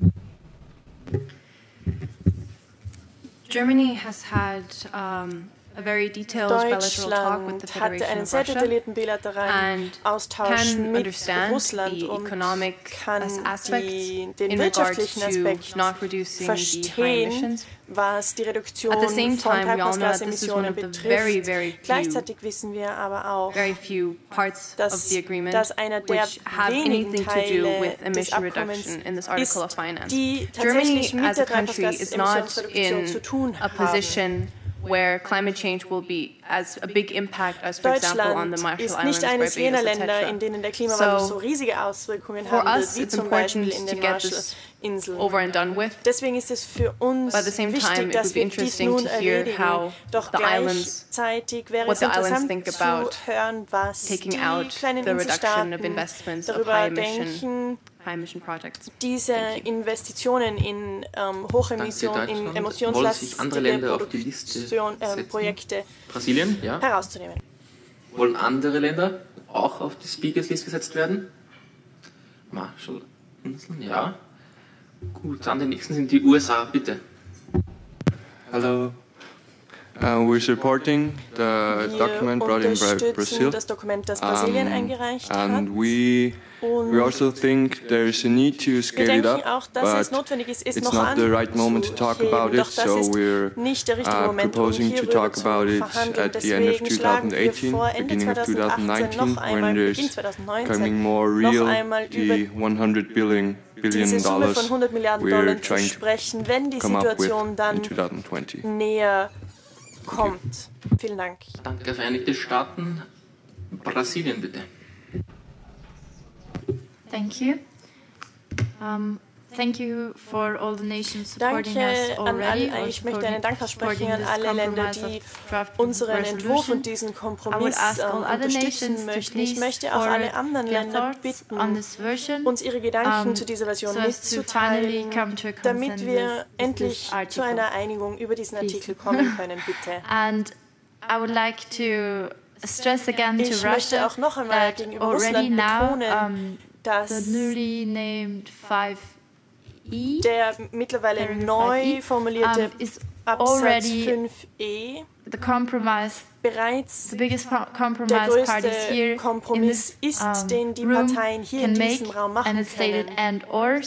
Germany has had a very detailed bilateral talk with the Federation of Russia and can understand the economic aspects in regards to not reducing the high emissions. Was die Reduktion At the same time, we all know that this is one of the very, Gleichzeitig wissen wir aber auch, few parts of the agreement which have anything to do with emission reduction in this article of finance. Germany as a country is not in a position where climate change will be as a big impact as, for example, on the Marshall Islands, Barbados, etc. So for us, it's important to get this over and done with. Deswegen ist es für uns wichtig, dass wir dies nun erledigen. Doch gleichzeitig wäre es interessant zu hören, was die kleinen Inselstaaten darüber denken, diese Investitionen in emissionslastige Projekte Brasilien, ja. herauszunehmen. Wollen andere Länder auch auf die Speakers List gesetzt werden? Marshallinseln, ja. Gut, dann die nächsten sind die USA, bitte. Hello. We're supporting the document brought in by Brazil, das Dokument, das Brasilien eingereicht hat. And we also think there is a need to scale it up, but it's not the right moment to talk about it, so we're proposing to talk about it at the end of 2018, beginning of 2019, when there's coming more real, the $100 billion we're trying to come up with in 2020. Kommt. Vielen Dank. Danke, Vereinigte Staaten. Brasilien, bitte. Thank you. thank you for all the nations supporting us already. Ich möchte einen Dank aussprechen an alle Länder, die unseren Entwurf und diesen Kompromiss unterstützen möchten. Ich möchte auch alle anderen Länder bitten, uns ihre Gedanken zu dieser Version mitzuteilen, damit wir endlich zu einer Einigung über diesen Artikel kommen können, bitte. And I would like to stress again to Russia auch noch einmal gegenüber Russland betonen, dass der mittlerweile neu formulierte Absatz 5e bereits der größte Kompromiss ist, den die Parteien hier in diesem Raum machen können.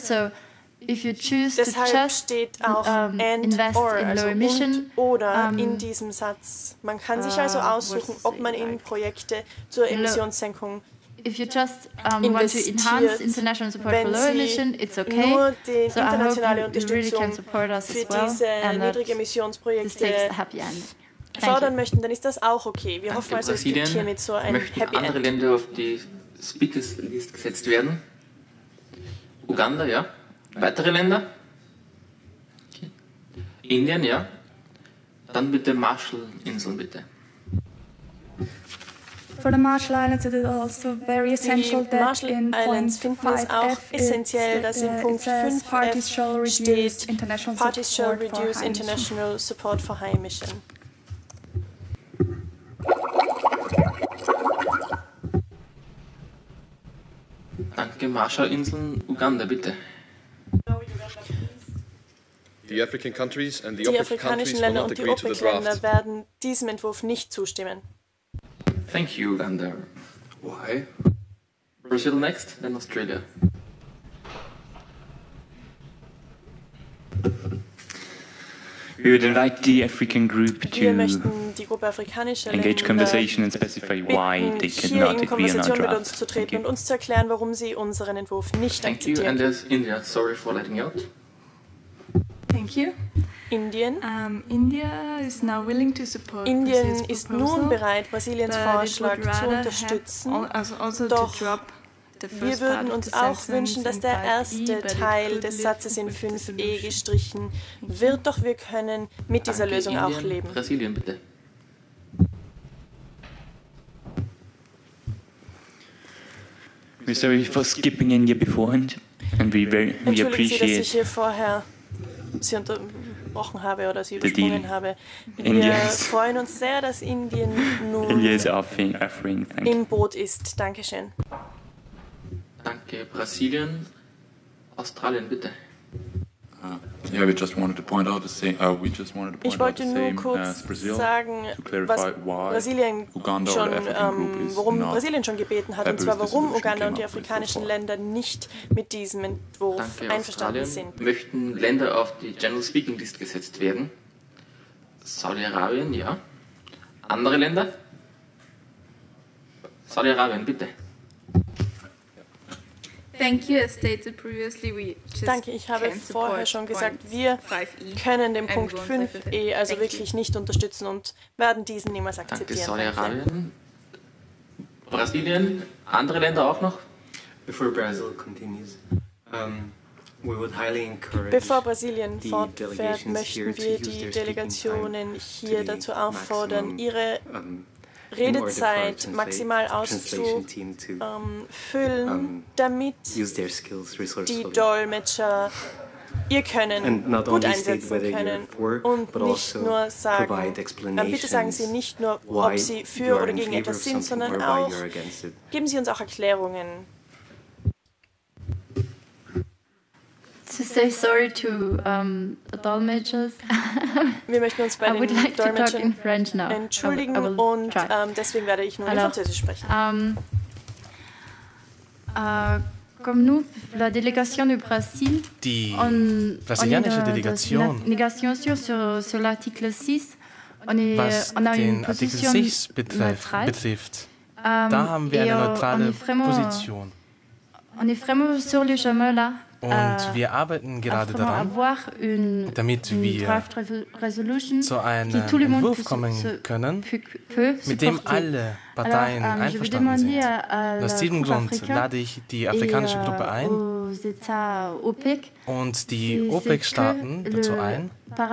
Deshalb steht auch and or, also und oder in diesem Satz. Man kann sich also aussuchen, ob man in Projekte zur Emissionssenkung investiert. Want to enhance international support for low emission, it's okay. Nur die internationale Unterstützung für diese Niedrigemissionsprojekte fördern möchten, dann ist das auch okay. Wir hoffen also, es gibt hiermit so ein Happy End. Andere Länder auf die Speakers List gesetzt werden? Uganda, ja. Weitere Länder? Okay. Indien, ja. Dann bitte Marshall-Inseln, bitte. For the Marshall Islands, it is also very essential that in point 5F essentiell, dass in Punkt 5 parties shall reduce international support for high emission. Danke, Marshall-Inseln, Uganda, bitte. Die afrikanischen Länder und die OPEC-Länder werden diesem Entwurf nicht zustimmen. Thank you, Uganda. Why? Brazil next, then Australia. We would invite the African group to engage conversation and specify why they cannot agree on our draft. Mit uns zu treten und uns zu erklären, warum sie unseren Entwurf nicht akzeptieren. Thank you, and there's India. Sorry for letting out. Thank you. Indien. India is now willing to support Indien ist nun bereit, Brasiliens Vorschlag zu unterstützen. Doch wir würden uns auch wünschen, dass der erste Teil des Satzes in 5e gestrichen wird. Doch wir können mit dieser Lösung auch leben. Brasilien, bitte. We're sorry for skipping India beforehand, and we appreciate. Dass ich hier vorher Sie unterbrochen habe oder Sie übersprungen habe. Wir freuen uns sehr, dass Indien nun im Boot ist. Dankeschön. Danke, Brasilien. Australien, bitte. Yeah, we just wanted to point out ich wollte nur kurz sagen, was Brasilien schon, worum Brasilien schon gebeten hat, und zwar warum Uganda und die afrikanischen Länder nicht mit diesem Entwurf einverstanden sind. Möchten Länder auf die General Speaking List gesetzt werden? Saudi-Arabien, ja. Andere Länder? Saudi-Arabien, bitte. Thank you. As stated previously, we just Danke, ich habe vorher schon gesagt, wir können den Punkt 5e also wirklich nicht unterstützen und werden diesen niemals akzeptieren. Danke, Saudi-Arabien. Brasilien, andere Länder auch noch? Before Brazil continues, we would highly encourage Bevor Brasilien fortfährt, möchten wir die Delegationen hier dazu auffordern, ihre Redezeit maximal auszufüllen, damit die Dolmetscher ihr Können gut einsetzen können und nicht nur sagen, bitte sagen Sie nicht nur, ob Sie für oder gegen etwas sind, sondern auch, geben Sie uns auch Erklärungen. To say sorry to the Dolmetschers. Wir möchten uns bei den Dolmetschern entschuldigen und deswegen werde ich nun in Französisch sprechen. Comme nous, la délégation du Brésil, die brasilianische Delegation, sur l'article 6, was den Artikel 6 betrifft, da haben wir eine neutrale Position. On est vraiment sur le chemin là. Und wir arbeiten gerade daran, damit wir zu einem Entwurf kommen können, mit dem alle Parteien einverstanden sind. Aus diesem Grund lade ich die afrikanische Gruppe ein und die OPEC-Staaten dazu ein,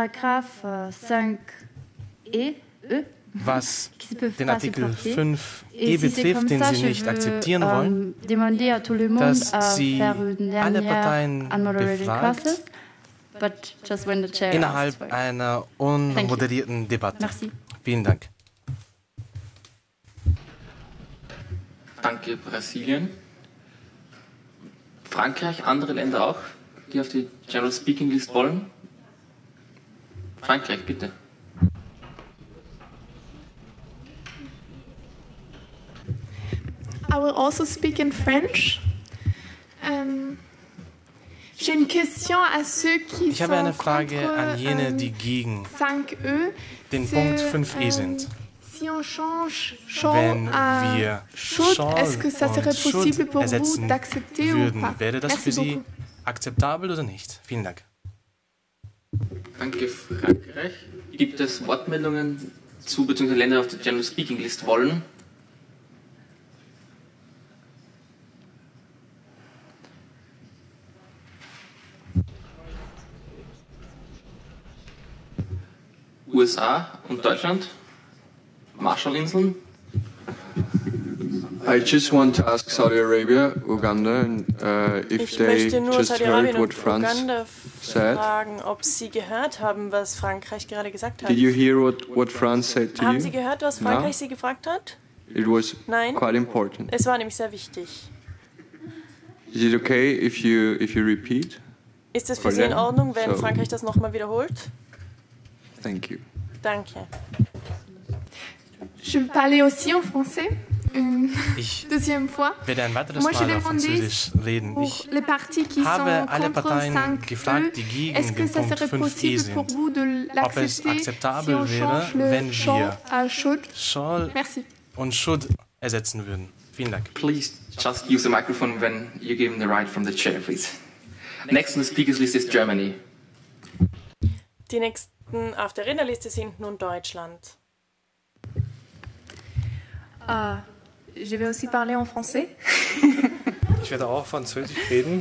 was den Artikel 5e betrifft, den sie nicht akzeptieren wollen, dass sie alle Parteien befragt innerhalb einer unmoderierten Debatte. Vielen Dank. Danke, Brasilien. Frankreich, andere Länder auch, die auf die General Speaking List wollen? Frankreich, bitte. I will also speak in French. J'ai une question à ceux qui Ich habe eine Frage an jene, die gegen 5E, den Punkt 5e sind. Si on change Wenn à wir chaude, est-ce que ça serait Schall und possible Should pour vous ersetzen d'accepter ou würden, pas? wäre das für Merci Sie beaucoup. akzeptabel oder nicht? Vielen Dank. Danke, Frankreich. Gibt es Wortmeldungen zu bzw. Länder auf der General Speaking List wollen? USA und Deutschland? Marshallinseln? I just want to ask Saudi Arabia, Uganda, if they just heard what France said. Fragen, ob Sie gehört haben, was Frankreich gerade gesagt hat. Did you hear what France said to you? Haben Sie gehört, was Frankreich Sie gefragt hat? It was Nein. quite important. Es war nämlich sehr wichtig. Is it okay if you repeat? Ist es für Sie in Ordnung, wenn Frankreich das nochmal wiederholt? Thank you. Danke. Je vais parler aussi en français. Ich Deuxième fois. werde ein weiteres Moi, Mal auf Französisch reden. Pour Ich les partis qui habe sont alle contre Parteien 5E, gefragt, die gegen est-ce que den ça Punkt serait 5e possible sind, pour vous de ob es l'accepter si akzeptabel on wäre, change le wenn champ wir à chaude? Schall Merci. und Should ersetzen würden. Vielen Dank. Please just use the microphone when you're given the right from the chair, please. Next on the speakers list is Germany. Die nächsten auf der Rednerliste sind nun Deutschland. Je vais aussi parler en français. Ich werde auch Französisch reden.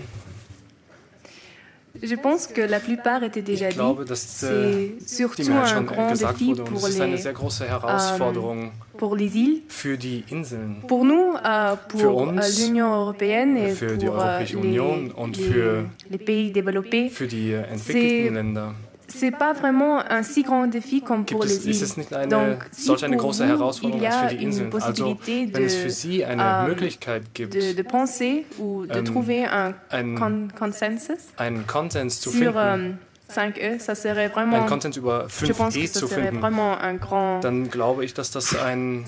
Je pense que la plupart étaient déjà Ich glaube, dit. dass C'est die surtout Mehrheit un schon grand gesagt défi wurde und es ist eine sehr große Herausforderung pour les îles. für die Inseln, Pour nous, für pour uns, l'Union européenne et für die pour Europäische Union und les pays développés, für die entwickelten Länder. c'est pas vraiment un si grand défi comme pour les Ist îles. es nicht eine, Donc, si solch eine pour große vous, Herausforderung il y als a für die une Inseln? Also, possibilité wenn es für Sie eine Möglichkeit gibt, de penser ou de trouver un consensus einen Konsens zu sur finden, 5E, ça serait vraiment, einen Konsens über je pense que 5e ça zu serait finden, vraiment un grand, dann glaube ich, dass das ein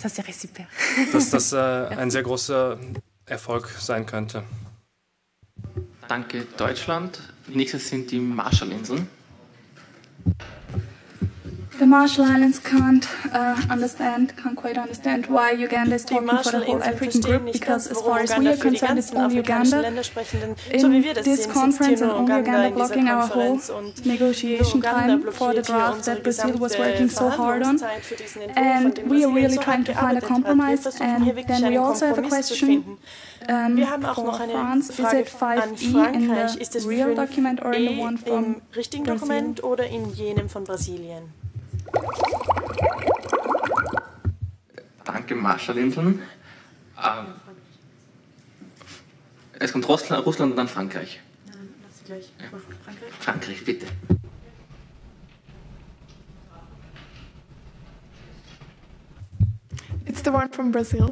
sehr großer Erfolg sein könnte. Danke, Deutschland. Nächstes sind die Marshallinseln. The Marshall Islands can't quite understand why Uganda is talking for the whole African group, because as far as we are concerned, it's only Uganda. In this conference, and only Uganda blocking our whole negotiation time for the draft that Brazil was working so hard on. And we are really trying to find a compromise. And then we also have a question for France. Is it 5E in the real document or in the one from richtigen Brazil? Dokument oder in jenem von Brasilien? Danke, Marshallinseln. Es kommt Russland und dann Frankreich. Frankreich, bitte. It's the one from Brazil.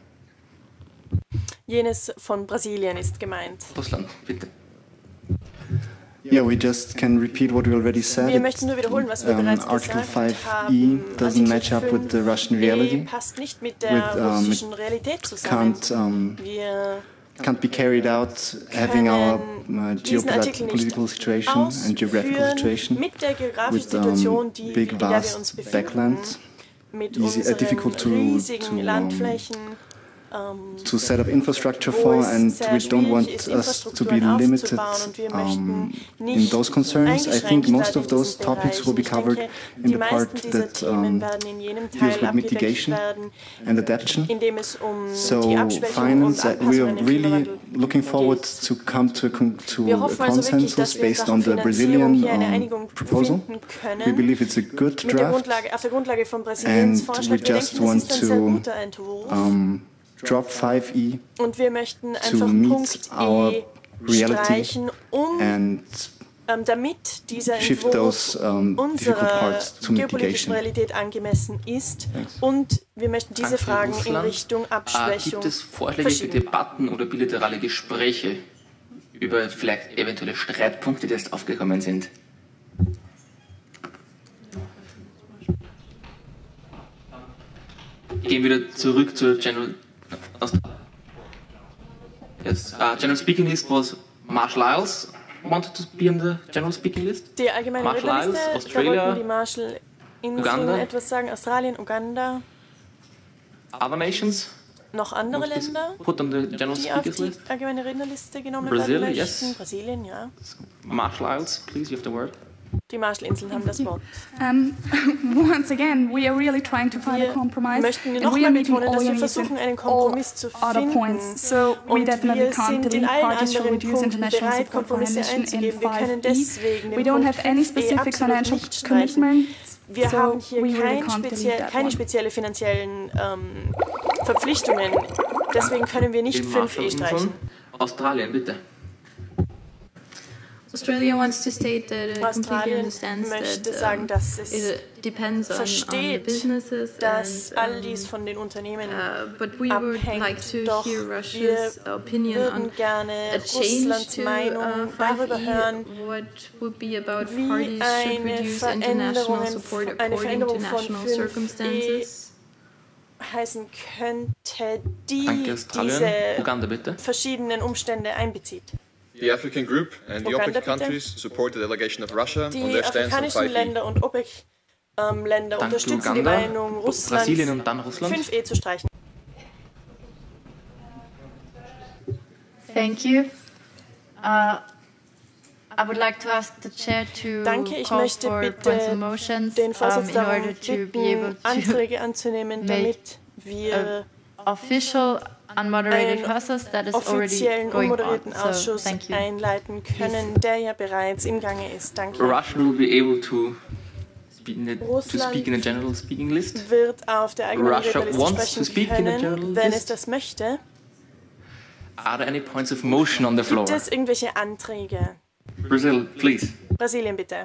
Jenes von Brasilien ist gemeint. Russland, bitte. Yeah, we just can repeat what we already said. Wir möchten nur wiederholen, was wir bereits Article gesagt 5e haben. doesn't match up with the Russian reality. Passt nicht mit der russischen Realität zusammen. Wir can't be carried out having our geopolitical situation and geographical situation mit der geografischen Situation, big in der wir uns vast befinden, backland, mit difficult unseren riesigen Landflächen, to set up infrastructure for, and we don't want us to be limited in those concerns. I think most of those topics will be covered in the part that deals with mitigation and adaptation. So finance, we are really looking forward to come to a consensus based on the Brazilian proposal. We believe it's a good draft, and we just want to drop 5e to meet our reality and damit dieser shift Entwurf those difficult parts to geopolitischen mitigation. Realität angemessen ist. Und wir möchten diese Fragen in Richtung Abschwächung Gibt es Vorschläge für Debatten oder bilaterale Gespräche über vielleicht eventuelle Streitpunkte, die jetzt aufgekommen sind? Gehen wir wieder zurück zur General Speaking List was Marshall Isles wanted to be on the General Speaking List. Die allgemeine Marshall Isles, Rednerliste, Australia, da wollten die Marshallinseln Uganda. etwas sagen, Australien, Uganda, Other nations noch andere Länder, put on the General die auf Speakers die List. allgemeine Rednerliste genommen Brazil, werden yes. möchten. Brasilien, ja. Marshall Isles, please, you have the word. Die Marshallinseln haben das Wort. Once again, we are really trying to find a compromise, Möchten and noch we are mal making betonen, dass wir all versuchen, einen Kompromiss zu other finden. points. So we Und definitely wir can't sind in believe allen parties shall anderen reduce Punkten international bereit, support for Kompromisse nation in einzugeben. Wir können 5e. deswegen We den don't Punkt have any 5e specific absolut financial nicht streichen. commitment. Wir So haben hier we really can't delete that keine one. speziellen finanziellen Verpflichtungen. Deswegen können wir nicht Die 5e Marshallinseln. streichen. Australien, bitte. Australia wants to state that it completely Australien understands möchte that sagen, dass es it depends on the versteht, businesses dass and, all dies von den Unternehmen but we would abhängt. like to Doch hear wir Russia's opinion on würden gerne a change Russlands to Meinung darüber 5e, hören, what would be about wie parties should eine reduce international Veränderung, support eine according to Veränderung von national 5e circumstances. heißen könnte, die Danke, Australien. diese Uganda, bitte. verschiedenen Umstände einbezieht. The African Group and the Uganda, OPEC bitte. countries support the delegation of Russia on Die their stance on afrikanischen 5e. Länder und OPEC-Länder Danke, unterstützen die Uganda. Meinung Russlands, Brasilien und dann Russland. 5e zu streichen. Thank you. I would like to ask the chair to Danke, ich call möchte for bitte points of motions den Vorsitz in darum order to be able bitten, to Anträge anzunehmen, make damit wir official unmoderated einen process that is already offiziellen, going on. unmoderierten So, Ausschuss thank you. einleiten können, der ja bereits im Gange ist. Danke. Russia will be able to speak in the General Speaking List. Wird auf der allgemeinen Russia Rednerliste wants to sprechen speak in the general können, wenn es list. das möchte. Are there any points of motion on the floor? Gibt es irgendwelche Anträge? Brazil, please. Brasilien, bitte.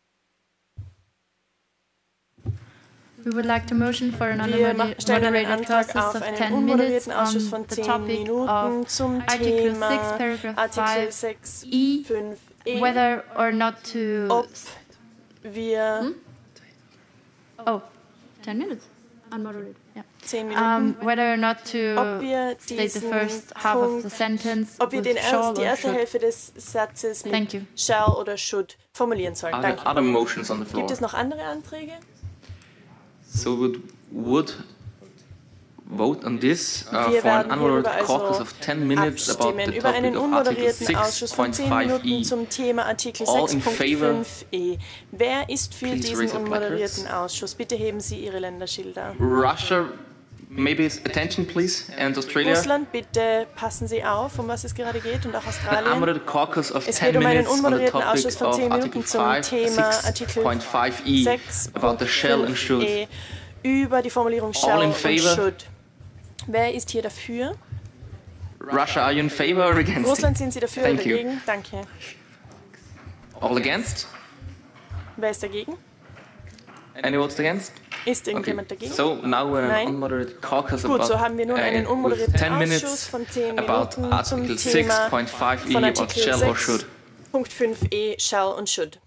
We would like to motion for an Wir stellen einen unmoderated Antrag process auf of einen 10 minutes unmoderierten on Ausschuss von the 10 topic Minuten of zum Article 6, Thema paragraph Artikel 5e, 5e, whether or not to... ob wir... Oh, 10 minutes. Unmoderated, yeah. 10 Minuten. Whether or not to Ob wir state the diesen first half of the Punkt, sentence ob wir with shall die or erste should. Hälfte des Satzes Thank you. mit shall oder should formulieren sollen. Are there Danke. other motions on the floor? Gibt es noch andere Anträge? So we would vote on this Wir for an werden hierüber unmoderated caucus also of 10 minutes about abstimmen the über einen topic of Article unmoderierten Ausschuss von 10 Minuten 6.5e. zum Thema Artikel All in favor? 6.5e. Wer ist für Please diesen raise your unmoderierten placards. Ausschuss? Bitte heben Sie Ihre Länderschilder. Russia, maybe attention please, and Australia. Russland, bitte passen Sie auf, um was es gerade geht, und auch An Australien. unmoderated caucus of Es 10 geht um einen minutes on the unmoderierten topic Ausschuss von of 10 Article Minuten zum Thema Artikel 6.5e about the shall and should. 6.5e über die Formulierung All shall in und favor? should. Wer ist hier dafür? Russia, are you in favor or against? Russland, sind Sie dafür Thank oder you. dagegen? Danke. All against? Wer ist dagegen? Any votes against? Ist irgendjemand dagegen? So now we're in an Nein. unmoderated caucus Gut, about so haben wir nun einen with unmoderierten 10 Ausschuss minutes von 10 about Minuten zum Article Thema 6.5e von about Artikel shall or should. 6.5e shall und should.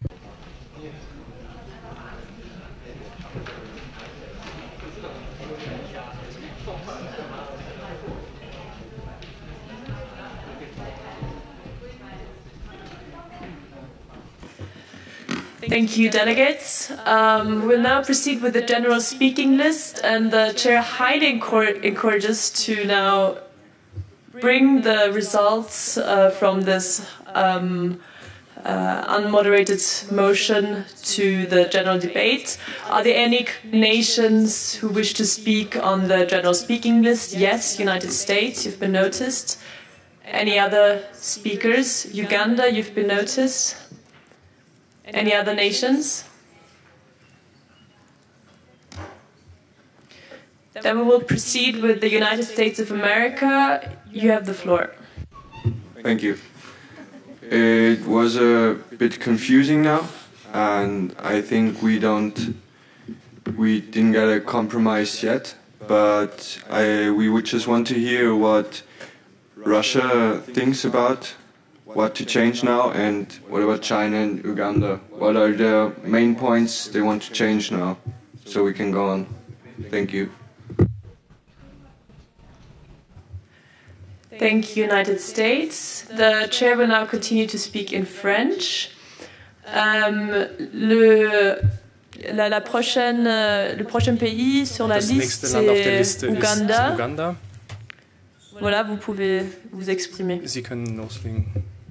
Thank you, delegates. We'll now proceed with the general speaking list, and the chair highly encourages to now bring the results from this unmoderated motion to the general debate. Are there any nations who wish to speak on the general speaking list? Yes, United States, you've been noticed. Any other speakers? Uganda, you've been noticed. Any other nations? Then we will proceed with the United States of America. You have the floor. Thank you. It was a bit confusing now, and I think we didn't get a compromise yet, but we would just want to hear what Russia thinks about what to change now, and what about China and Uganda? What are the main points they want to change now, so we can go on. Thank you. Thank you, United States. The chair will now continue to speak in French. Le prochain pays sur la liste, c'est Uganda. Voilà, vous pouvez vous exprimer. Sie können loslegen.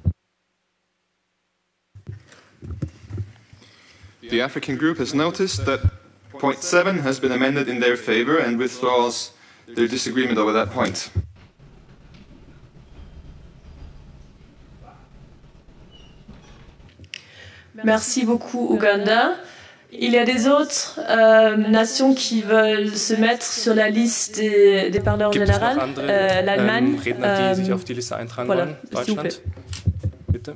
The African group has noticed that point 7 has been amended in their favor and withdraws their disagreement over that point. Merci beaucoup, Ouganda. Il y a des autres nations qui veulent se mettre sur la liste des parleurs généraux. L'Allemagne. Redner, die sich auf die Liste eintragen wollen. Deutschland. Bitte.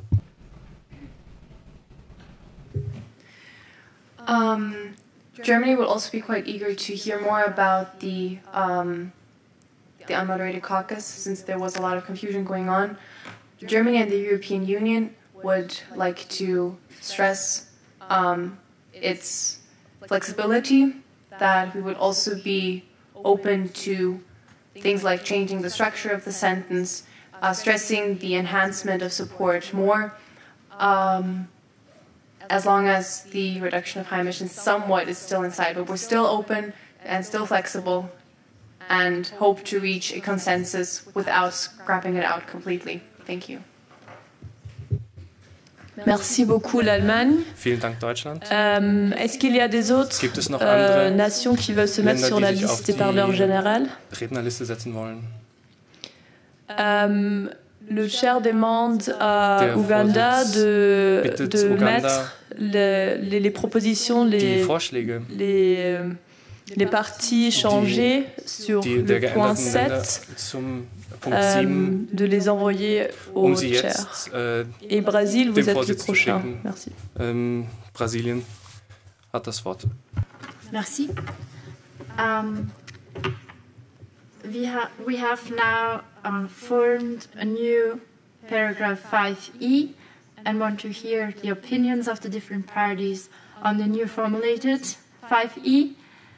Germany will also be quite eager to hear more about the unmoderated caucus, since there was a lot of confusion going on. Germany and the European Union would like to stress its flexibility, that we would also be open to things like changing the structure of the sentence, stressing the enhancement of support more, as long as the reduction of high emissions somewhat is still inside, but we're still open and still flexible and hope to reach a consensus without scrapping it out completely. Thank you. Merci beaucoup, l'Allemagne. Vielen Dank, Deutschland. Est-ce qu'il y a des autres nations qui veulent se mettre sur la liste des parleurs généraux? Rednerliste setzen wollen. Le chair demande à Ouganda de mettre les propositions, les parties changées sur le point 7, de les envoyer au chair. Et Brésil, vous êtes le prochain. Merci. Brasilien hat das Wort. Merci. We have now formed a new paragraph 5E and want to hear the opinions of the different parties on the new formulated 5E.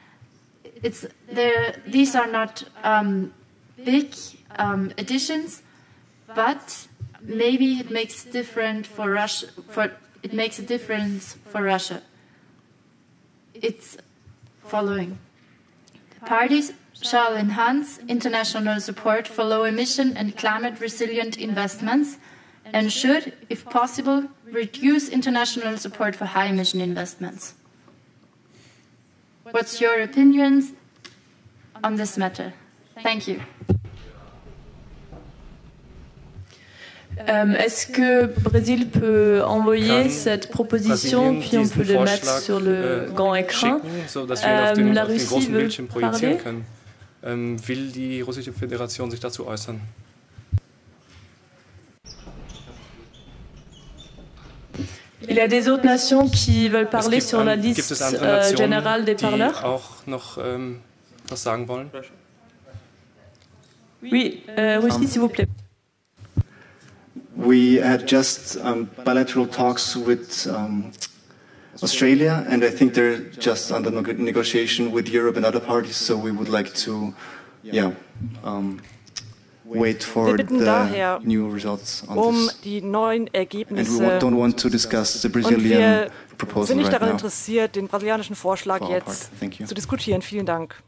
These are not big additions, but maybe it makes different for Russia. It makes a difference for Russia. It's following: the parties shall enhance international support for low-emission and climate-resilient investments and should, if possible, reduce international support for high-emission investments. What's your opinion on this matter? Thank you. Est-ce que Brésil peut envoyer cette proposition, puis on peut le mettre sur le grand écran? La Russie veut parler? Will die Russische Föderation sich dazu äußern? Il y a des autres nations qui veulent parler sur la liste générale des parleurs? Die auch noch was sagen wollen? Oui, Russie, s'il vous plaît. We had just bilateral talks with Australia, and I think they're just under negotiation with Europe and other parties, so we would like to wait for the new results on this. Die neuen Ergebnisse. And we don't want to discuss the Brazilian proposal sind nicht right daran now. interessiert, den brasilianischen Vorschlag jetzt zu diskutieren. Vielen Dank.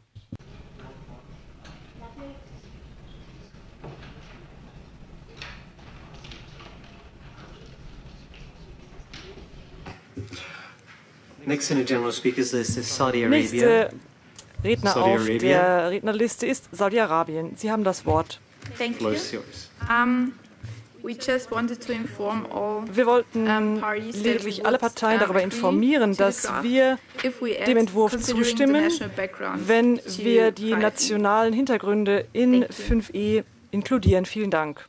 Next in the general speakers list is Saudi Arabia. Nächste Redner auf der Rednerliste ist Saudi-Arabien. Sie haben das Wort. Thank you. We just wanted to inform all, wir wollten lediglich alle Parteien darüber informieren, dass wir dem Entwurf zustimmen, wenn wir die nationalen Hintergründe in 5e inkludieren. Vielen Dank.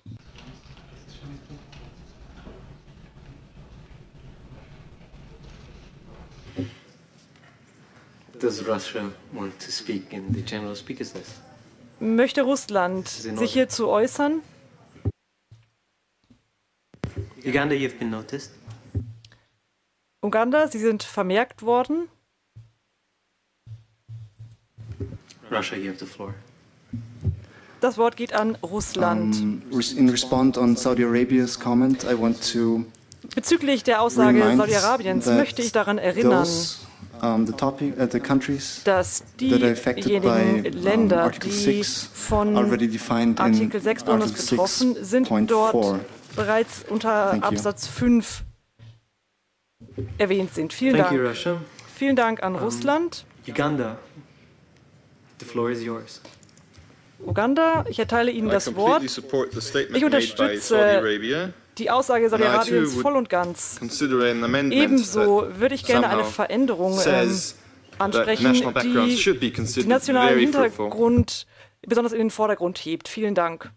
Does Russia want to speak in the general speakers list? Möchte Russland sich hierzu äußern? Uganda, you've been noticed. Uganda, Sie sind vermerkt worden. Russia, you have the floor. Das Wort geht an Russland. In response on Saudi Arabia's comment, I want to bezüglich der Aussage Saudi-Arabiens möchte ich daran erinnern, dass diejenigen Länder, die von Artikel 6 Bonus betroffen sind, dort bereits unter Absatz 5 erwähnt sind. Vielen Dank. Vielen Dank an Russland. Uganda, the floor is yours. Uganda, ich erteile Ihnen das Wort. Ich unterstütze die Aussage Saudi-Arabiens voll und ganz. Ebenso würde ich gerne eine Veränderung ansprechen, die den nationalen Hintergrund besonders in den Vordergrund hebt. Vielen Dank.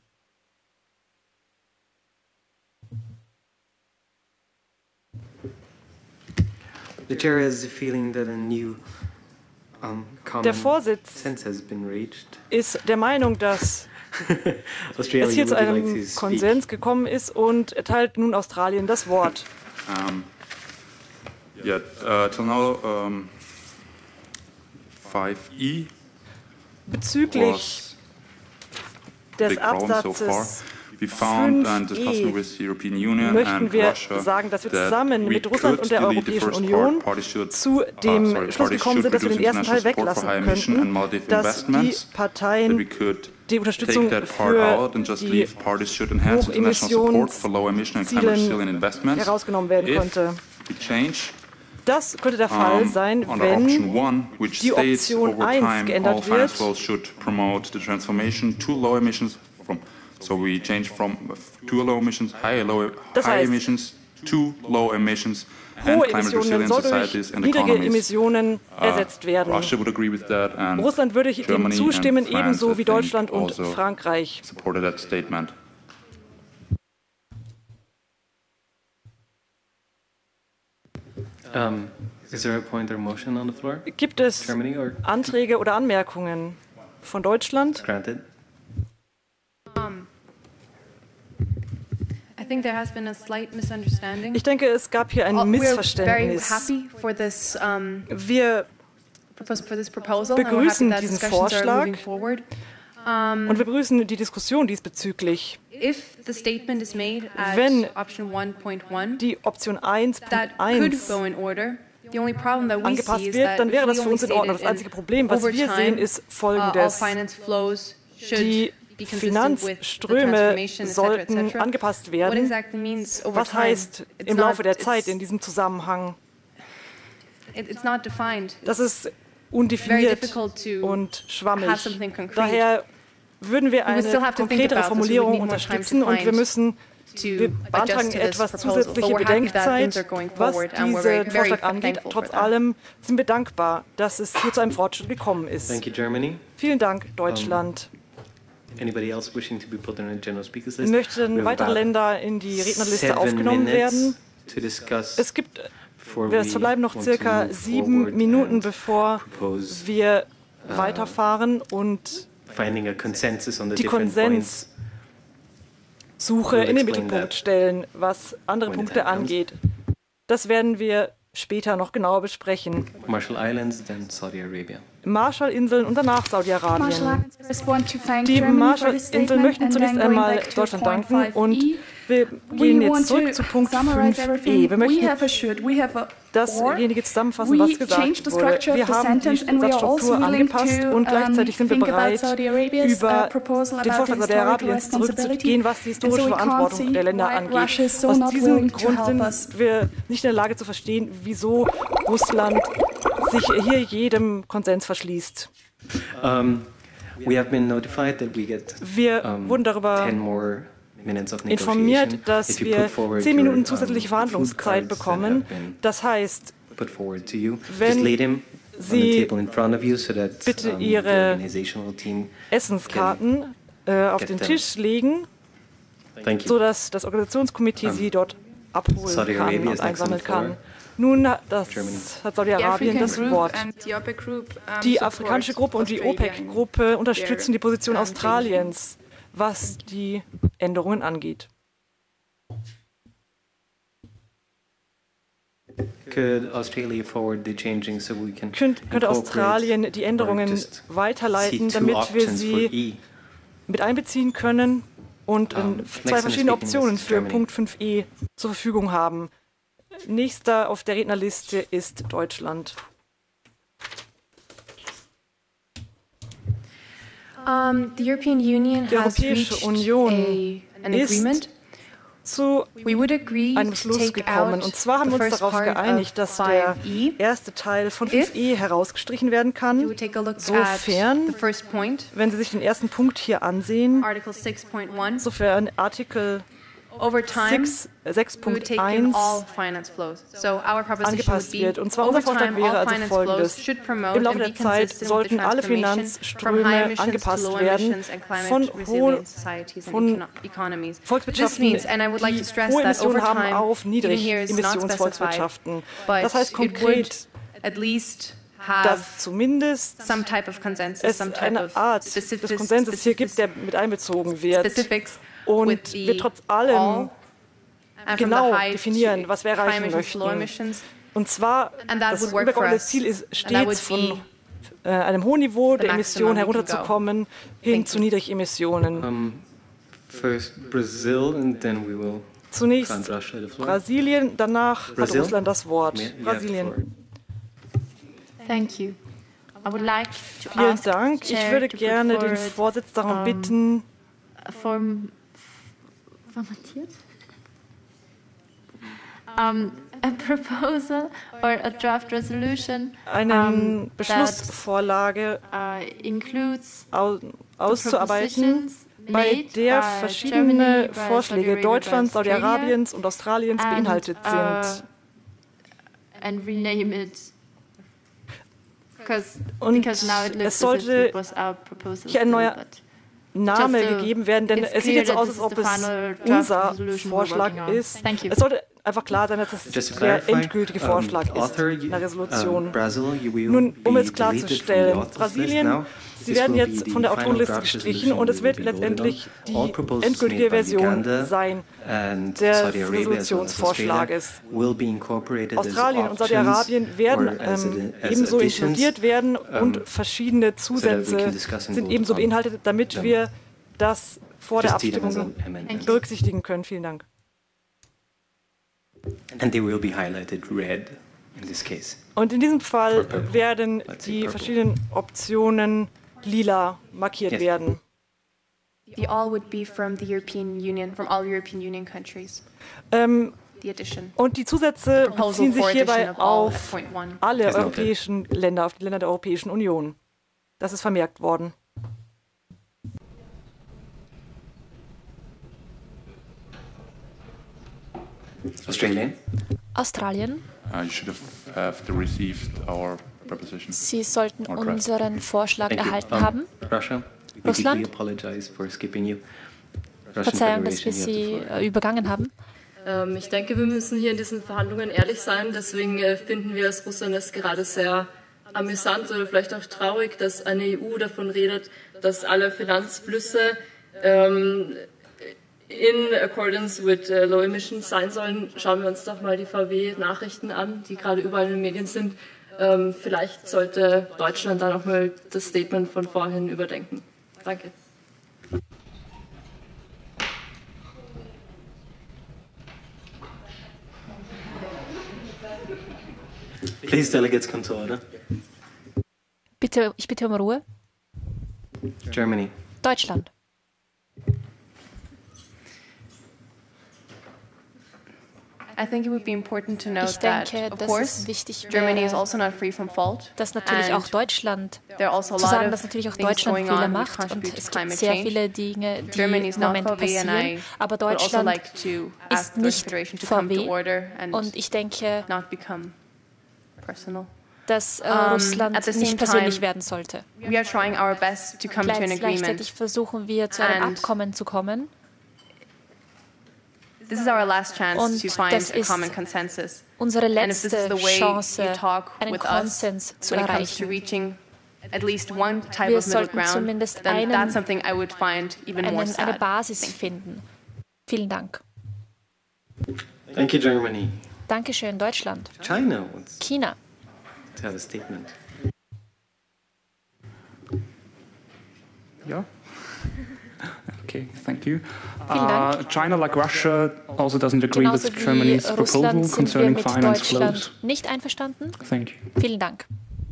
Der Vorsitz ist der Meinung, dass es hier zu einem Konsens gekommen ist und erteilt nun Australien das Wort. Till now, 5E bezüglich des Absatzes 5e möchten wir sagen, dass wir zusammen mit Russland und der Europäischen Union zu dem Schluss gekommen sind, dass wir den ersten Teil weglassen könnten, dass die Parteien die Unterstützung für die Hochemissionsziele herausgenommen werden konnte. Das könnte der Fall sein, wenn die Option 1 geändert wird. So we change from too low emissions, high emissions to low emissions and climate resilient societies and niedrige Emissionen ersetzt werden. Russia would agree with that and Russland würde dem zustimmen, ebenso wie Deutschland und Frankreich. Supported that statement. Is there a point or motion on the floor? Gibt es Anträge oder Anmerkungen von Deutschland? Granted. Ich denke, es gab hier ein Missverständnis. Wir begrüßen diesen Vorschlag und wir begrüßen die Diskussion diesbezüglich. Wenn die Option 1.1 angepasst wird, dann wäre das für uns in Ordnung. Das einzige Problem, was wir sehen, ist Folgendes. Die Finanzströme sollten angepasst werden. Was heißt im Laufe der Zeit in diesem Zusammenhang? Das ist undefiniert und schwammig. Daher würden wir eine konkretere Formulierung unterstützen und wir beantragen etwas zusätzliche Bedenkzeit, was diesen Vorschlag angeht. Trotz allem sind wir dankbar, dass es hier zu einem Fortschritt gekommen ist. Vielen Dank, Deutschland. Möchten weitere Länder in die Rednerliste aufgenommen werden? Es verbleiben noch circa 7 Minuten, bevor wir weiterfahren und die Konsenssuche in den Mittelpunkt stellen, was andere Punkte angeht. Das werden wir später noch genauer besprechen. Marshall Islands, then Saudi Arabia. Marshallinseln und danach Saudi-Arabien. Die Marshallinseln möchten zunächst einmal Deutschland danken und wir gehen jetzt zurück zu Punkt 5e. Wir möchten dasjenige zusammenfassen, was gesagt wurde. Wir haben die Satzstruktur angepasst und gleichzeitig sind wir bereit, über den Vorschlag Saudi-Arabiens zurückzugehen, was die historische Verantwortung der Länder angeht. Aus diesem Grund sind wir nicht in der Lage zu verstehen, wieso Russland sich hier jedem Konsens verschließt. Wir wurden darüber informiert, dass wir 10 Minuten zusätzliche Verhandlungszeit bekommen. Das heißt, wenn Sie bitte Ihre Essenskarten auf den Tisch legen, sodass das Organisationskomitee sie dort abholen kann und einsammeln kann. Nun hat Saudi-Arabien das Wort. Die afrikanische Gruppe und die OPEC-Gruppe unterstützen die Position Australiens, was die Änderungen angeht. Könnte Australien die Änderungen weiterleiten, damit wir sie mit einbeziehen können und zwei verschiedene Optionen für Punkt 5e zur Verfügung haben. Nächster auf der Rednerliste ist Deutschland. Die Europäische Union ist zu einem Beschluss gekommen. Und zwar haben wir uns darauf geeinigt, dass der erste Teil von 5e herausgestrichen werden kann, sofern, wenn Sie sich den ersten Punkt hier ansehen, sofern Artikel 6.1 angepasst wird. Und zwar unser Vorschlag wäre also folgendes. Im Laufe der Zeit sollten alle Finanzströme angepasst werden von Volkswirtschaften, die hohe Emissionen haben, auf Niedrigemissionsvolkswirtschaften. Das heißt konkret, dass zumindest es eine Art des Konsenses hier gibt, der mit einbezogen wird. Und wir trotz allem genau definieren, was wir erreichen möchten. Und zwar, das übergeordnete Ziel ist stets von einem hohen Niveau der Emissionen herunterzukommen, hin zu Niedrigemissionen. Zunächst Brasilien, danach hat Russland das Wort. Brasilien. Vielen Dank. Ich würde gerne den Vorsitz darum bitten, a proposal or a draft resolution eine Beschlussvorlage auszuarbeiten, bei der verschiedene Vorschläge Deutschlands, Saudi-Arabiens und Australiens beinhaltet sind. Und es sollte hier ein neuer Name gegeben werden, denn es sieht jetzt so aus, als ob es unser Vorschlag ist. Es sollte einfach klar sein, dass es der endgültige Vorschlag ist einer Resolution. Nun, um es klarzustellen, Brasilien, sie werden jetzt von der Autorenliste gestrichen und es wird letztendlich die endgültige Version sein des Resolutionsvorschlages. Australien und Saudi-Arabien werden ebenso inkludiert werden und verschiedene Zusätze sind ebenso beinhaltet, damit wir das vor der Abstimmung berücksichtigen können. Vielen Dank. Und in diesem Fall werden die verschiedenen Optionen lila markiert werden. The all would be from the European Union, from all European Union countries. Und die Zusätze beziehen sich hierbei auf alle europäischen Länder, auf die Länder der Europäischen Union. Das ist vermerkt worden. Australien. Sie sollten unseren Vorschlag erhalten haben. Russland. Verzeihung, dass wir Sie übergangen haben. Ich denke, wir müssen hier in diesen Verhandlungen ehrlich sein. Deswegen finden wir als Russland es gerade sehr amüsant oder vielleicht auch traurig, dass eine EU davon redet, dass alle Finanzflüsse in accordance with low emissions sein sollen. Schauen wir uns doch mal die VW-Nachrichten an, die gerade überall in den Medien sind. Vielleicht sollte Deutschland da nochmal das Statement von vorhin überdenken. Danke. Please, delegates, come to order. Bitte, ich bitte um Ruhe. Germany. Deutschland. I think it would be important to note that, of course, Germany is also not free from fault. Dass natürlich auch Deutschland, also zu sagen, dass natürlich auch Deutschland Fehler macht und es gibt sehr viele Dinge, die im Moment passieren, aber Deutschland ist nicht VW und ich denke, dass Russland nicht persönlich werden sollte. Gleichzeitig versuchen wir, zu einem Abkommen zu kommen. This is our last chance to find a common consensus. Unsere letzte Chance, einen Konsens zu erreichen. Wir sollten zumindest eine Basis finden. Vielen Dank. Thank you, Germany. Dankeschön, Deutschland. China. China. To have a statement. Ja. Okay, thank you. Dank. China, like Russia, also doesn't agree with Germany's proposal concerning finance flows. Nicht einverstanden? Thank you. Vielen Dank.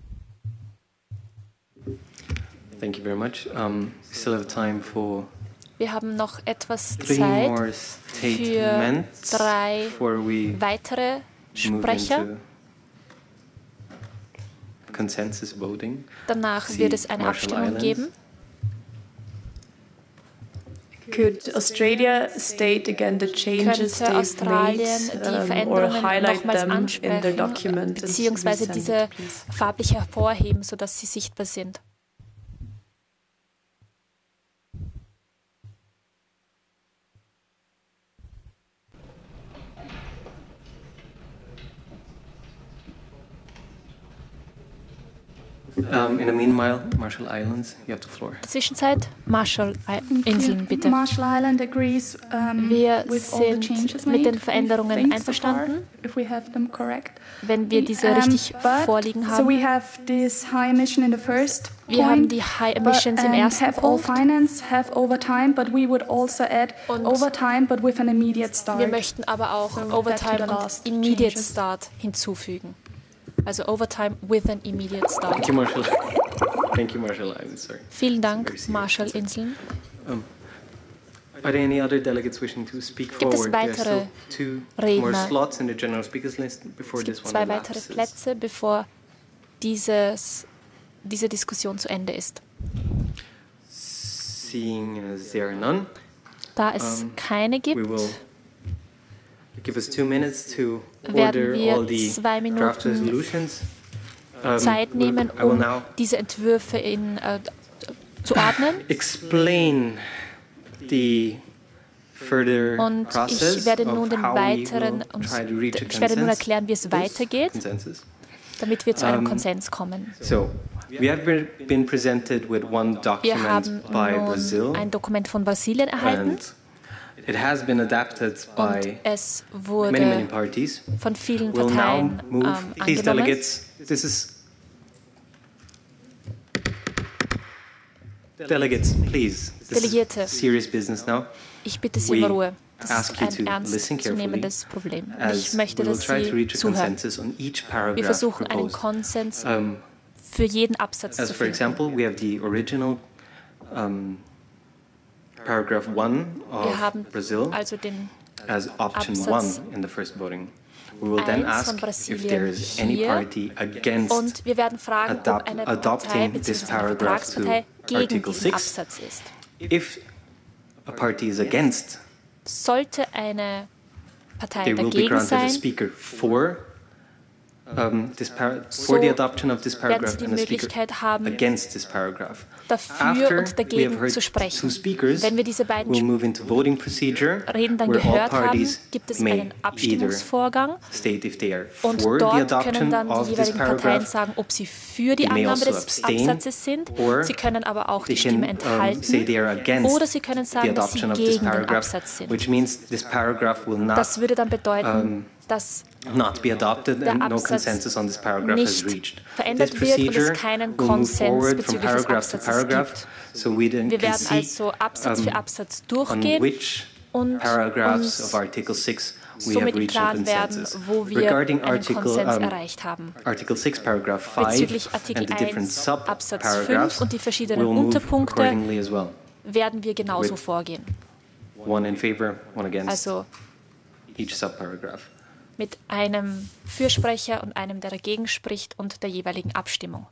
Thank you very much. We still have time for Wir haben noch etwas Zeit für 3 weitere Sprecher. Consensus voting. Danach wird es eine Abstimmung geben. Could Australia state again the changes they've made or highlight them in their document? Beziehungsweise diese farblich hervorheben, sodass sie sichtbar sind. In the meanwhile, Marshall Islands, you have the floor. Zwischenzeit, Marshall-Inseln, bitte. Marshall Island agrees, wir sind mit den Veränderungen einverstanden, wenn wir diese richtig vorliegen haben. So we have this high emission in the first wir haben die High Emissions im ersten have Punkt. All finance, have overtime, but we would also add overtime, but with an immediate start. Wir möchten aber auch Overtime und Immediate Start hinzufügen. Also Overtime with an immediate start. Thank you, Marshall. Thank you, Marshall Islands. Sorry. Vielen Dank, Marshall-Inseln. Are there any other delegates wishing to speak Gibt es forward? weitere More slots in the general speakers list before this one 2 weitere Plätze, bevor diese Diskussion zu Ende ist. Seeing as there are none, da es keine gibt, give us 2 minutes to order all the draft resolutions. Zeit nehmen, diese Entwürfe zu ordnen. Explain the further process ich werde nun erklären, wie es weitergeht, damit wir zu einem Konsens kommen. So, we have been presented with one document by Brazil. Ein Dokument von Brasilien erhalten. It has been adapted by es wurde many parties. Von vielen Parteien Please, delegates, this is delegates, please. This is serious business now. Ich bitte Sie um Ruhe. Das ist ein ernstzunehmendes Problem. Ich möchte, dass Sie zuhören. Wir versuchen, einen Konsens für jeden Absatz zu finden. For example, we have the original paragraph 1 of Brazil as option 1 in the first voting. We will then ask if there is any party against und wir werden fragen, ob eine Partei bzw. Vertragspartei gegen diesen Absatz ist. If a party is against, sollte eine Partei dagegen sein, for the adoption of this paragraph and a speaker against this paragraph. Dafür und dagegen zu sprechen. Wenn wir diese beiden Reden dann gehört haben, gibt es einen Abstimmungsvorgang und dort können dann die jeweiligen Parteien sagen, ob sie für die Annahme des Absatzes sind. Sie können aber auch die Stimme enthalten oder sie können sagen, dass sie gegen den Absatz sind. Das würde dann bedeuten, dass not be adopted and no consensus on this paragraph has reached. This Verändert wird und es procedure keinen will move Konsens forward from bezüglich des paragraph to Absatzes paragraph, gibt. so we then Wir can werden see also Absatz für Absatz on durchgehen which und paragraphs uns of Article 6 we somit have im reached a Klaren werden, consensus. wo wir Regarding einen Konsens erreicht haben. Article 6, paragraph 5 Bezüglich and Artikel the different 1 Absatz 5 sub-paragraphs und die verschiedenen will move Unterpunkte accordingly as well. werden wir genauso With vorgehen. One in favor, one against Also each sub-paragraph. mit einem Fürsprecher und einem, der dagegen spricht und der jeweiligen Abstimmung.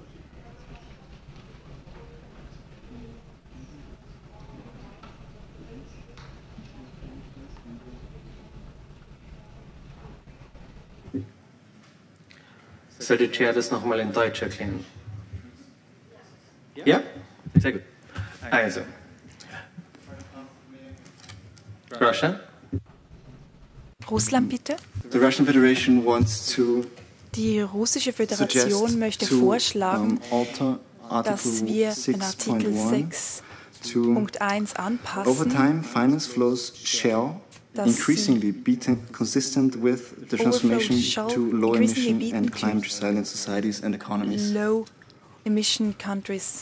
Soll der Chair das nochmal in Deutsch erklären? Ja? Sehr gut. Also. Russia? Russland bitte. The Russian Federation wants to Die russische Föderation möchte vorschlagen, dass wir den Artikel 6.1 anpassen, over time finance flows shall increasingly be consistent with the transformation to low emission and climate resilient societies and economies. Low emission countries.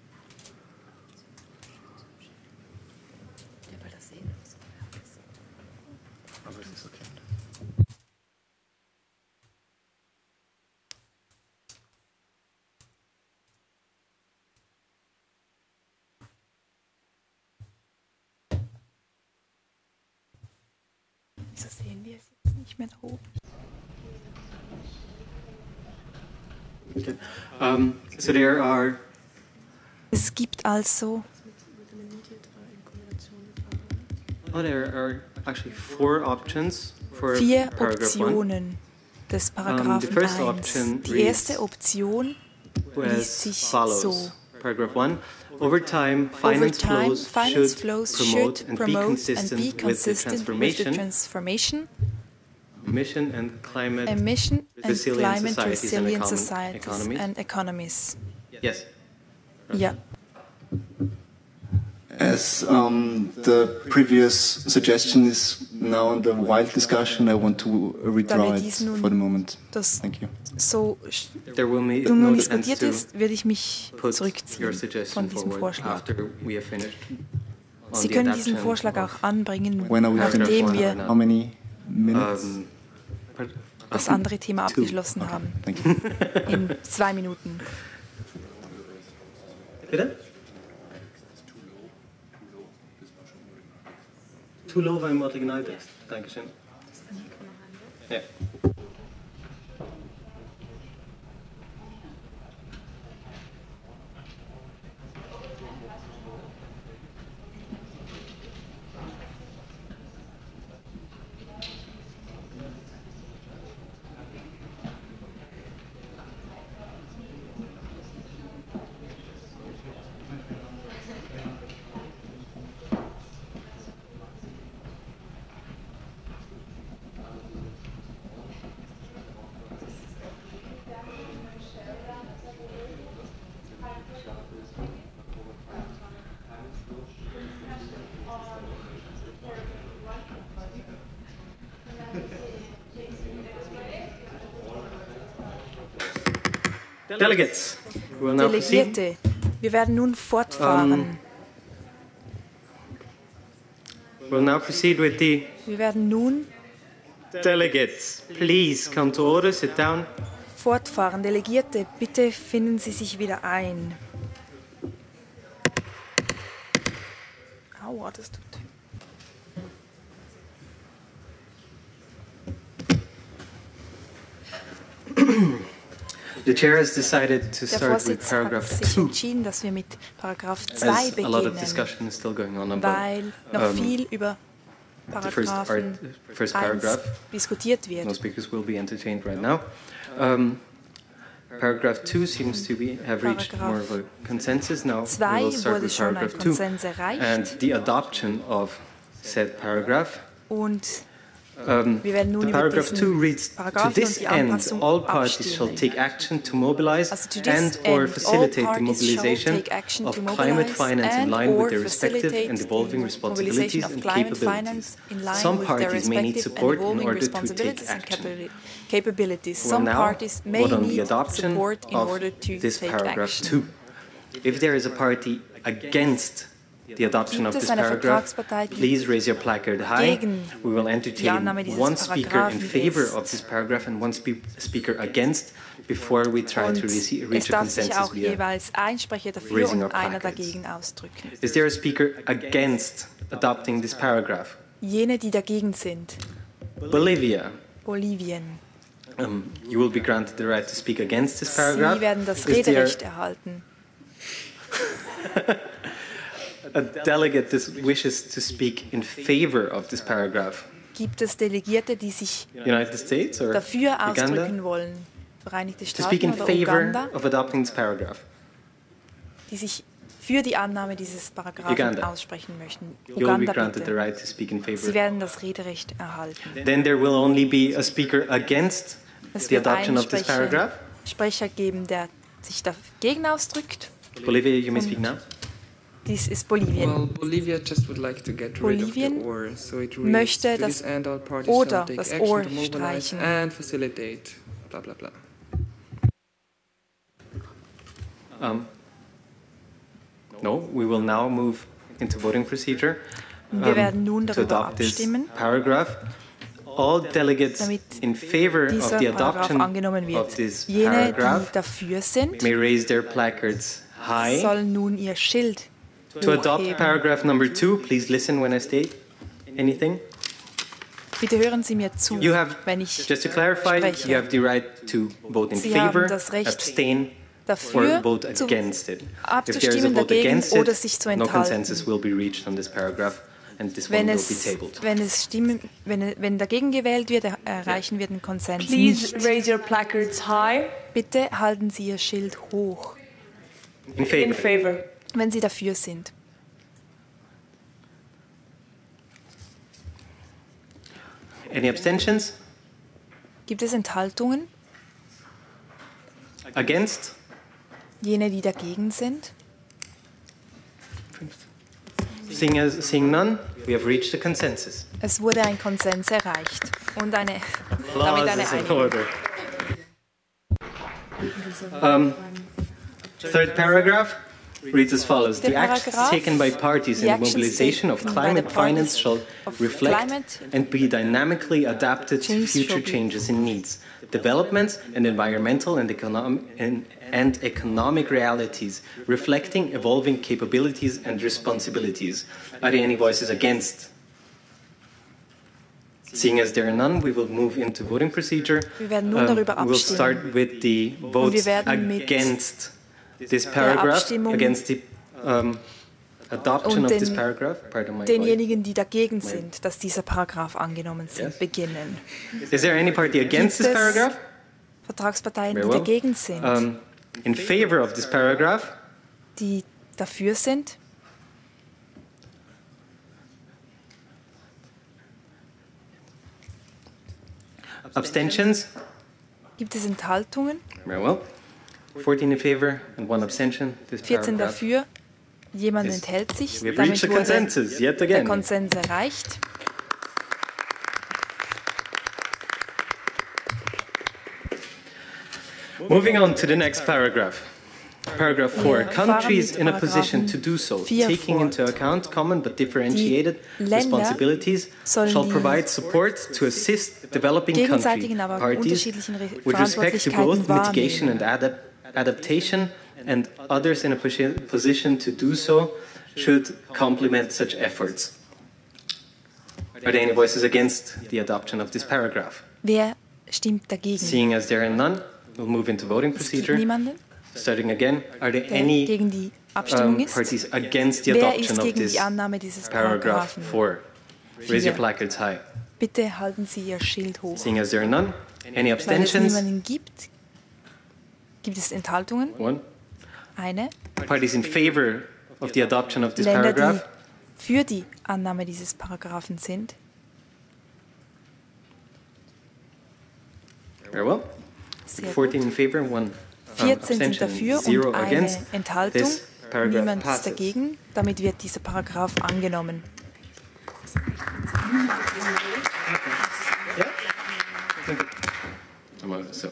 Wieso sehen wir es jetzt nicht mehr da oben? Okay. So there are Es gibt also there are actually 4 options for 4 paragraph 1. Optionen des Paragraphen the first 1. option Die erste Option liest sich so. Paragraph 1. Over time, finance flows should promote and be consistent with the transformation, emission and climate resilient societies and economies. Yes. Ja. As the previous suggestion is now under wild discussion, I want to withdraw it for the moment. Thank you. So nun diskutiert ist, werde ich mich zurückziehen von diesem Vorschlag. Sie können diesen Vorschlag auch anbringen, nachdem wir das andere Thema abgeschlossen haben. In 2 Minuten. Bitte? Too low war im Originaltext. Dankeschön. Ja. Delegates. Delegierte, wir werden nun fortfahren. We'll now proceed with the Wir werden nun delegates. Please come to order, sit down. Fortfahren. Delegierte, bitte finden Sie sich wieder ein. Aua, das tut. The chair has decided to Der start with Vorsitz paragraph hat sich 2. entschieden, dass wir mit Paragraph 2 As a lot of beginnen, discussion is still going on about weil noch viel über Paragraphen first 1 paragraph. diskutiert wird. No speakers will be entertained right now. Paragraph 2 seems to have reached more of a consensus. Now we will start with paragraph 2 and the adoption of said paragraph. Und The paragraph 2 reads, to this end, all parties shall take action to mobilize and or facilitate the mobilization of climate finance in line with their respective and evolving responsibilities and capabilities. Some parties may need support in order to take action. Some parties may need support in order to take action. If there is a party against the adoption of this paragraph, please raise your placard high. We will entertain one speaker in favor of this paragraph and one speaker against before we try to reach a consensus via raising our placards. Is there a speaker against adopting this paragraph? Jene, die dagegen sind. Bolivia. Bolivien. You will be granted the right to speak against this paragraph. Sie werden das Rederecht erhalten. A delegate that wishes to speak in favor of this paragraph. Gibt es Delegierte, die sich United States or dafür Uganda? Ausdrücken wollen? Vereinigte To speak in Staaten oder favor Uganda, of adopting this paragraph. die sich für die Annahme dieses Paragraphen Uganda. aussprechen möchten. You will be Uganda granted the bitte. right to speak in favor. Sie werden das Rederecht erhalten. Then there will only be a speaker against Es the wird adoption einen of this paragraph. Sprecher geben, der sich dagegen ausdrückt. Bolivia, you may speak now. Dies ist Bolivien. Well, Bolivia just would like to get rid of the or, so it reads, möchte to das this end all parties oder shall take das action Or to mobilize streichen. and facilitate, blah blah blah. No, we will now move into voting procedure Wir werden nun to darüber adopt this abstimmen, paragraph. All delegates damit in favor of dieser the Paragraph adoption angenommen of wird. this Jene, die paragraph dafür sind, may raise their placards high. sollen nun ihr Schild To adopt hochheben. paragraph number 2, please listen when I state anything. Bitte hören Sie mir zu, You have, wenn ich just to clarify, spreche. you have the right to vote in Sie favor, haben das Recht, abstain, dafür or vote zu against it. If there is a abzustimmen, vote dagegen against oder it, sich zu no enthalten. consensus will be reached on this paragraph, and this one will be tabled. Wenn dagegen gewählt wird, erreichen wir den Konsens Please nicht. raise your placards high. Bitte halten Sie Ihr Schild hoch, In favor. In favor. wenn Sie dafür sind. Any abstentions? Gibt es Enthaltungen? Against? Jene, die dagegen sind? Seeing none, we have reached a consensus. Es wurde ein Konsens erreicht und damit eine Applause is in Einigung. order. Third paragraph reads as follows. The actions taken by parties in the mobilization of climate finance shall reflect and be dynamically adapted to future changes in needs, developments, and environmental and economic realities, reflecting evolving capabilities and responsibilities. Are there any voices against? Seeing as there are none, we will move into voting procedure. Wir werden nun darüber We'll abstimmen. start with the votes against this paragraph, against the adoption of this paragraph. Pardon my voice. Denjenigen, die dagegen sind, dass dieser Paragraph angenommen sind, beginnen. Is there any party against Gibt this es paragraph? Vertragsparteien, Very die well. dagegen sind, In favor of this paragraph? die dafür sind? Abstentions? Gibt es Enthaltungen? Very well. 14 in favor and 1 abstention. This 14 paragraph. dafür, jemand Yes. enthält sich. We have Damit reached a wurde consensus yet der again. Konsens erreicht. Moving on to the next paragraph. Paragraph 4. Countries in a position to do so, taking into account common but differentiated responsibilities, shall provide support to assist developing country parties with respect to both mitigation and adaptation, and others in a position to do so should complement such efforts. Are there any voices against the adoption of this paragraph? Wer stimmt dagegen? Seeing as there are none, we'll move into voting Es gibt procedure. niemanden, Starting again, are there der any gegen die Abstimmung ist. parties against the Wer adoption ist of gegen this die Annahme dieses paragraph Paragraphen? 4? Raise your 4. placards high. Bitte halten Sie Ihr Schild hoch. Seeing as there are none, any Weil es abstentions? niemanden gibt, gibt es Enthaltungen? One. Eine. Parties in favor of the adoption of this Länder, die paragraph? für die Annahme dieses Paragraphen sind. Very well. 14 in favor, 1 14 sind abstention, dafür 0 und eine against. Enthaltung. This paragraph Niemand ist passes. dagegen. Damit wird dieser Paragraph angenommen. So.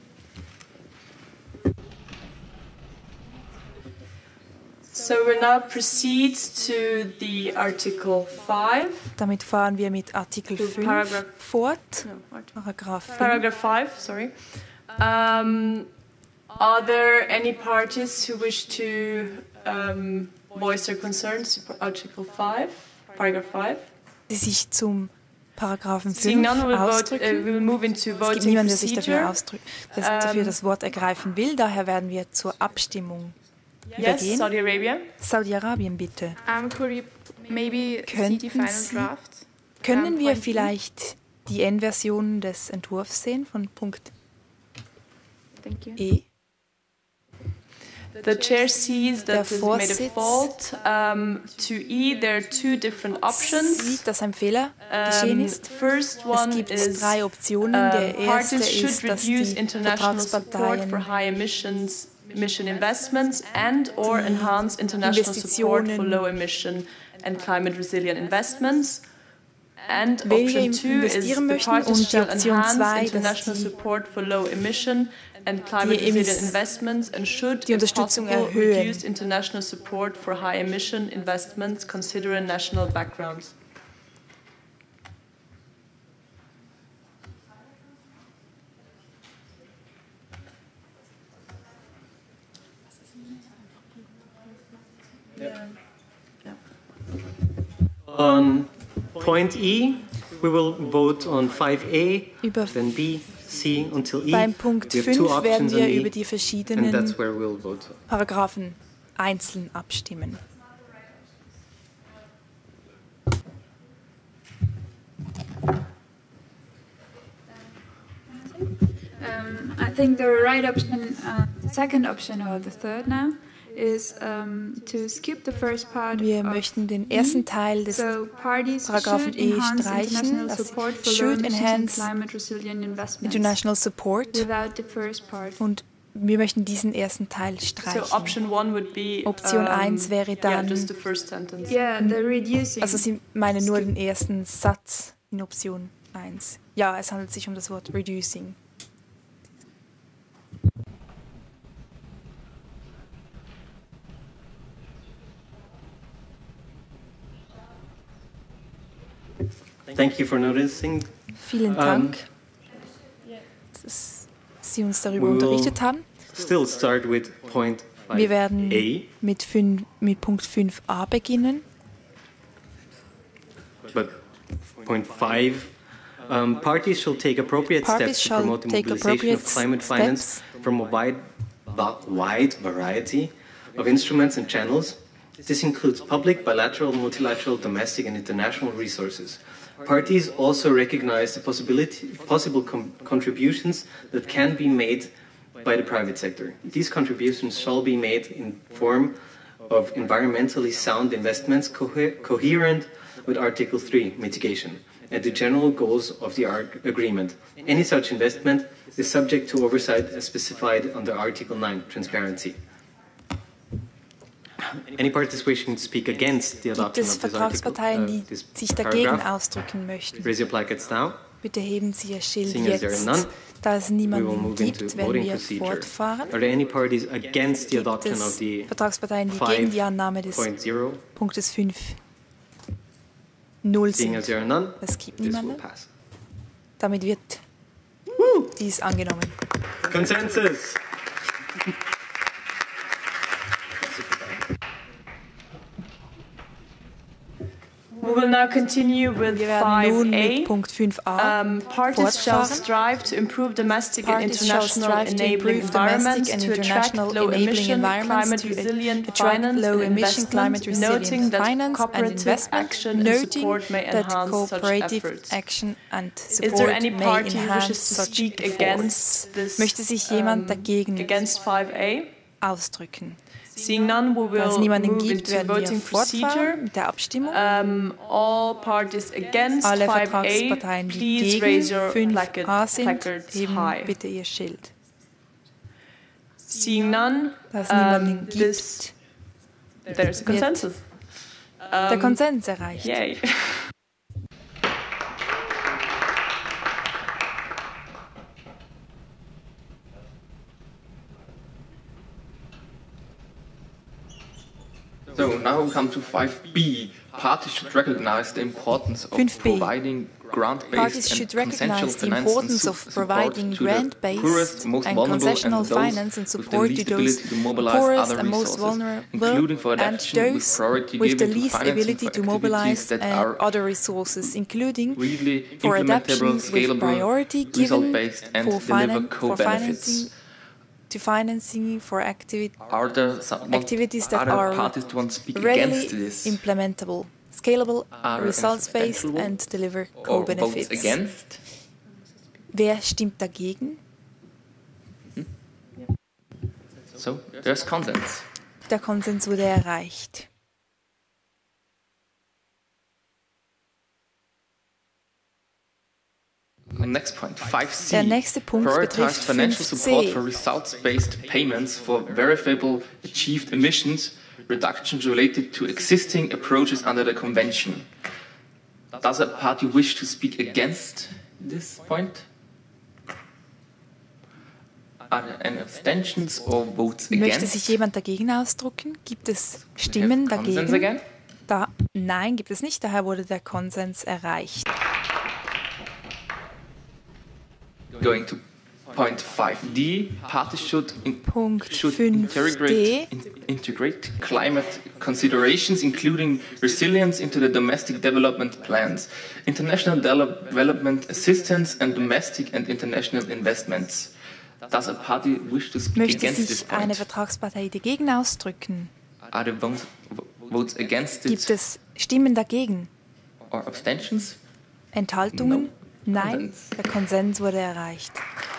So we now proceed to the Article 5. Damit fahren wir mit Artikel 5 fort. Paragraph 5, sorry. Are there any parties who wish to voice their concerns to Article 5, Paragraph 5? Die sich zum Paragraphen 5 Seeing none, ausdrücken. we will move into Es voting gibt niemanden, der sich procedure. dafür das Wort ergreifen will. Daher werden wir zur Abstimmung Yes, übergehen. Saudi Arabia. Saudi-Arabien, bitte. Could we maybe see the final draft? Können wir vielleicht die Endversion des Entwurfs sehen von Punkt E? The chair sees that there's made a fault. To E, there are two different options. Sieht, dass ein Fehler geschehen ist. First one es gibt is 3 Optionen. Der erste parties should ist, dass reduce die international support for high emission investments and or enhance international support for low emission and climate resilient investments. And option 2 is the parties shall enhance international support for low emission and climate resilient investments and should, if possible, reduce international support for high emission investments considering national backgrounds. On point E, we will vote on 5A, then B, C until E. Beim Punkt we have 5 two werden options wir on E, über die and verschiedenen that's where we'll vote. Paragraphen einzeln abstimmen. I think the right option, the second option or the third now, is to skip the first part. Wir möchten den ersten Teil des Paragraphen E streichen. Das should enhance international support. Und wir möchten diesen ersten Teil streichen. So option 1 would be, Option 1 wäre dann, just the first sentence. Also Sie meinen nur den ersten Satz in Option 1. Ja, es handelt sich um das Wort reducing. Thank you for noticing. Vielen Dank, dass Sie uns darüber unterrichtet haben. Still start with point 5A. Wir werden mit Punkt 5a beginnen. But point 5, parties shall take appropriate steps to promote the mobilization of climate finance from a wide variety of instruments and channels. This includes public, bilateral, multilateral, domestic and international resources. Parties also recognize the possible contributions that can be made by the private sector. These contributions shall be made in form of environmentally sound investments coherent with Article 3, mitigation, and the general goals of the agreement. Any such investment is subject to oversight as specified under Article 9, transparency. Any parties wishing to speak against the adoption of this Vertragsparteien, die sich dagegen ausdrücken möchten? Raise your placards now. Bitte heben Sie Ihr Schild jetzt. Da es niemanden gibt, werden wir fortfahren. Are there any parties against the adoption of the Vertragsparteien, die gegen die Annahme des Punktes 5.0 sind? Es gibt niemanden. Damit wird dies angenommen. Consensus. We will now continue with 5A. Punkt 5a Parties shall strive to improve domestic and international enabling environments to attract low-emission, climate-resilient finance and investment, noting that cooperative action and support may enhance such efforts. Is there any party who wishes to speak against this, Möchte sich jemand dagegen against 5A? Ausdrücken? Seeing none, we will move into the voting procedure. Mit der Abstimmung. All parties against Alle 5A, Vertragsparteien, die please gegen raise your 5a sind, placards heben high. bitte ihr Schild. Seeing none, Da es niemanden gibt, there's a consensus. Der Konsens erreicht. Yay. So now we come to 5B. Parties should recognize the importance of 5B. providing Parties should recognize the importance of providing grant-based and concessional finance and support to those poorest and most vulnerable and those with the least ability to mobilize and other resources, including for adaptation with priority given for financing for activities that are readily implementable, scalable, results-based and deliver co-benefits. Wer stimmt dagegen? So, there's consens. Der Konsens wurde erreicht. Next point, 5C. Der nächste Punkt betrifft financial support 5C. for results-based payments for verifiable achieved emissions reductions related to existing approaches under the convention. Does a party wish to speak against this point? Are there any abstentions or votes against? Möchte sich jemand dagegen ausdrücken? Gibt es Stimmen dagegen? Nein, gibt es nicht. Daher wurde der Konsens erreicht. Going to point 5D, parties should integrate climate considerations, including resilience, into the domestic development plans, international development assistance, and domestic and international investments. Does a party wish to speak Möchte against this sich point? eine Vertragspartei dagegen ausdrücken? Are there votes against it? Gibt es Stimmen dagegen? Or abstentions? Enthaltungen? No. Nein, der Konsens wurde erreicht.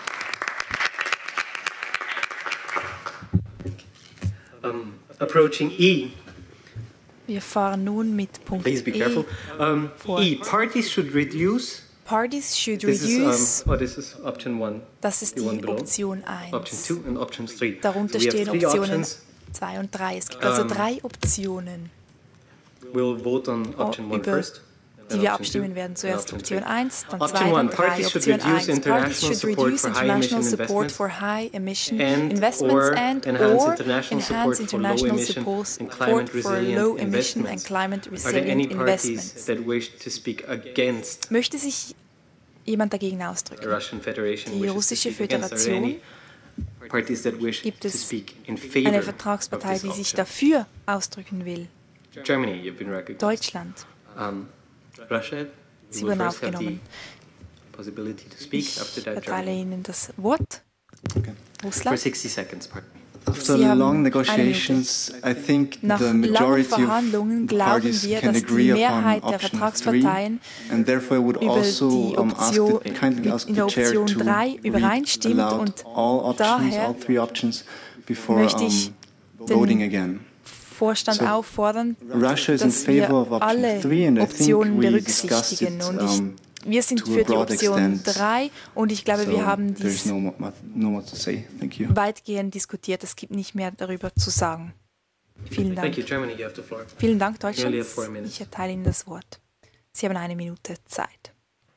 Approaching E. Wir fahren nun mit Punkt Please be careful. E. Parties should reduce. Parties should This reduce. This is option 1. Das ist die Option 1. Option 2 and option 3. Darunter So we have stehen three Optionen options. 2 und 3. Es gibt also 3 Optionen, We'll vote on option 1 über first. die wir abstimmen werden. Zuerst Option 1, dann 2, Option dann 1. 3. Parties should Option reduce 1. Parties international should support reduce for high international emission support investments for high emission and investments or and enhance or international enhance support for low international emission support and climate for resilient low emission and investments. climate Are there any resilient parties investments. that wish to speak against Möchte sich jemand dagegen ausdrücken? the Russian Federation? Die wishes to russische speak against? Are there Föderation. any parties that wish Gibt to es speak in favor eine of Vertragspartei, this die sich option? dafür ausdrücken will? Germany, you've been recognized. Deutschland. Russia, Sie you will wurden first have the aufgenommen. possibility to speak. Ich After that, erteile Germany. Ihnen das Wort. For Russland. 60 seconds, pardon me. After Sie haben long eine negotiations, I think Nach the langen majority Verhandlungen of glauben parties wir, can dass die agree upon Mehrheit der option 3, Vertragsparteien and therefore I would über also die Option, kindly ask in the der chair Option to 3 read übereinstimmt aloud und all options, daher all 3 options before möchte ich voting den again. Vorstand So, auffordern, Russia is in dass wir favor of option alle 3 and I Optionen think we discussed it berücksichtigen. Und wir sind to a für die broad Option extent. 3 und ich glaube, wir haben There is dies no more to say. Thank you. weitgehend diskutiert. Es gibt nicht mehr darüber zu sagen. Vielen Dank. Thank you, Germany. You have the floor. Vielen Dank, Deutschland. You only have 4 minutes. Ich erteile Ihnen das Wort. Sie haben 1 Minute Zeit.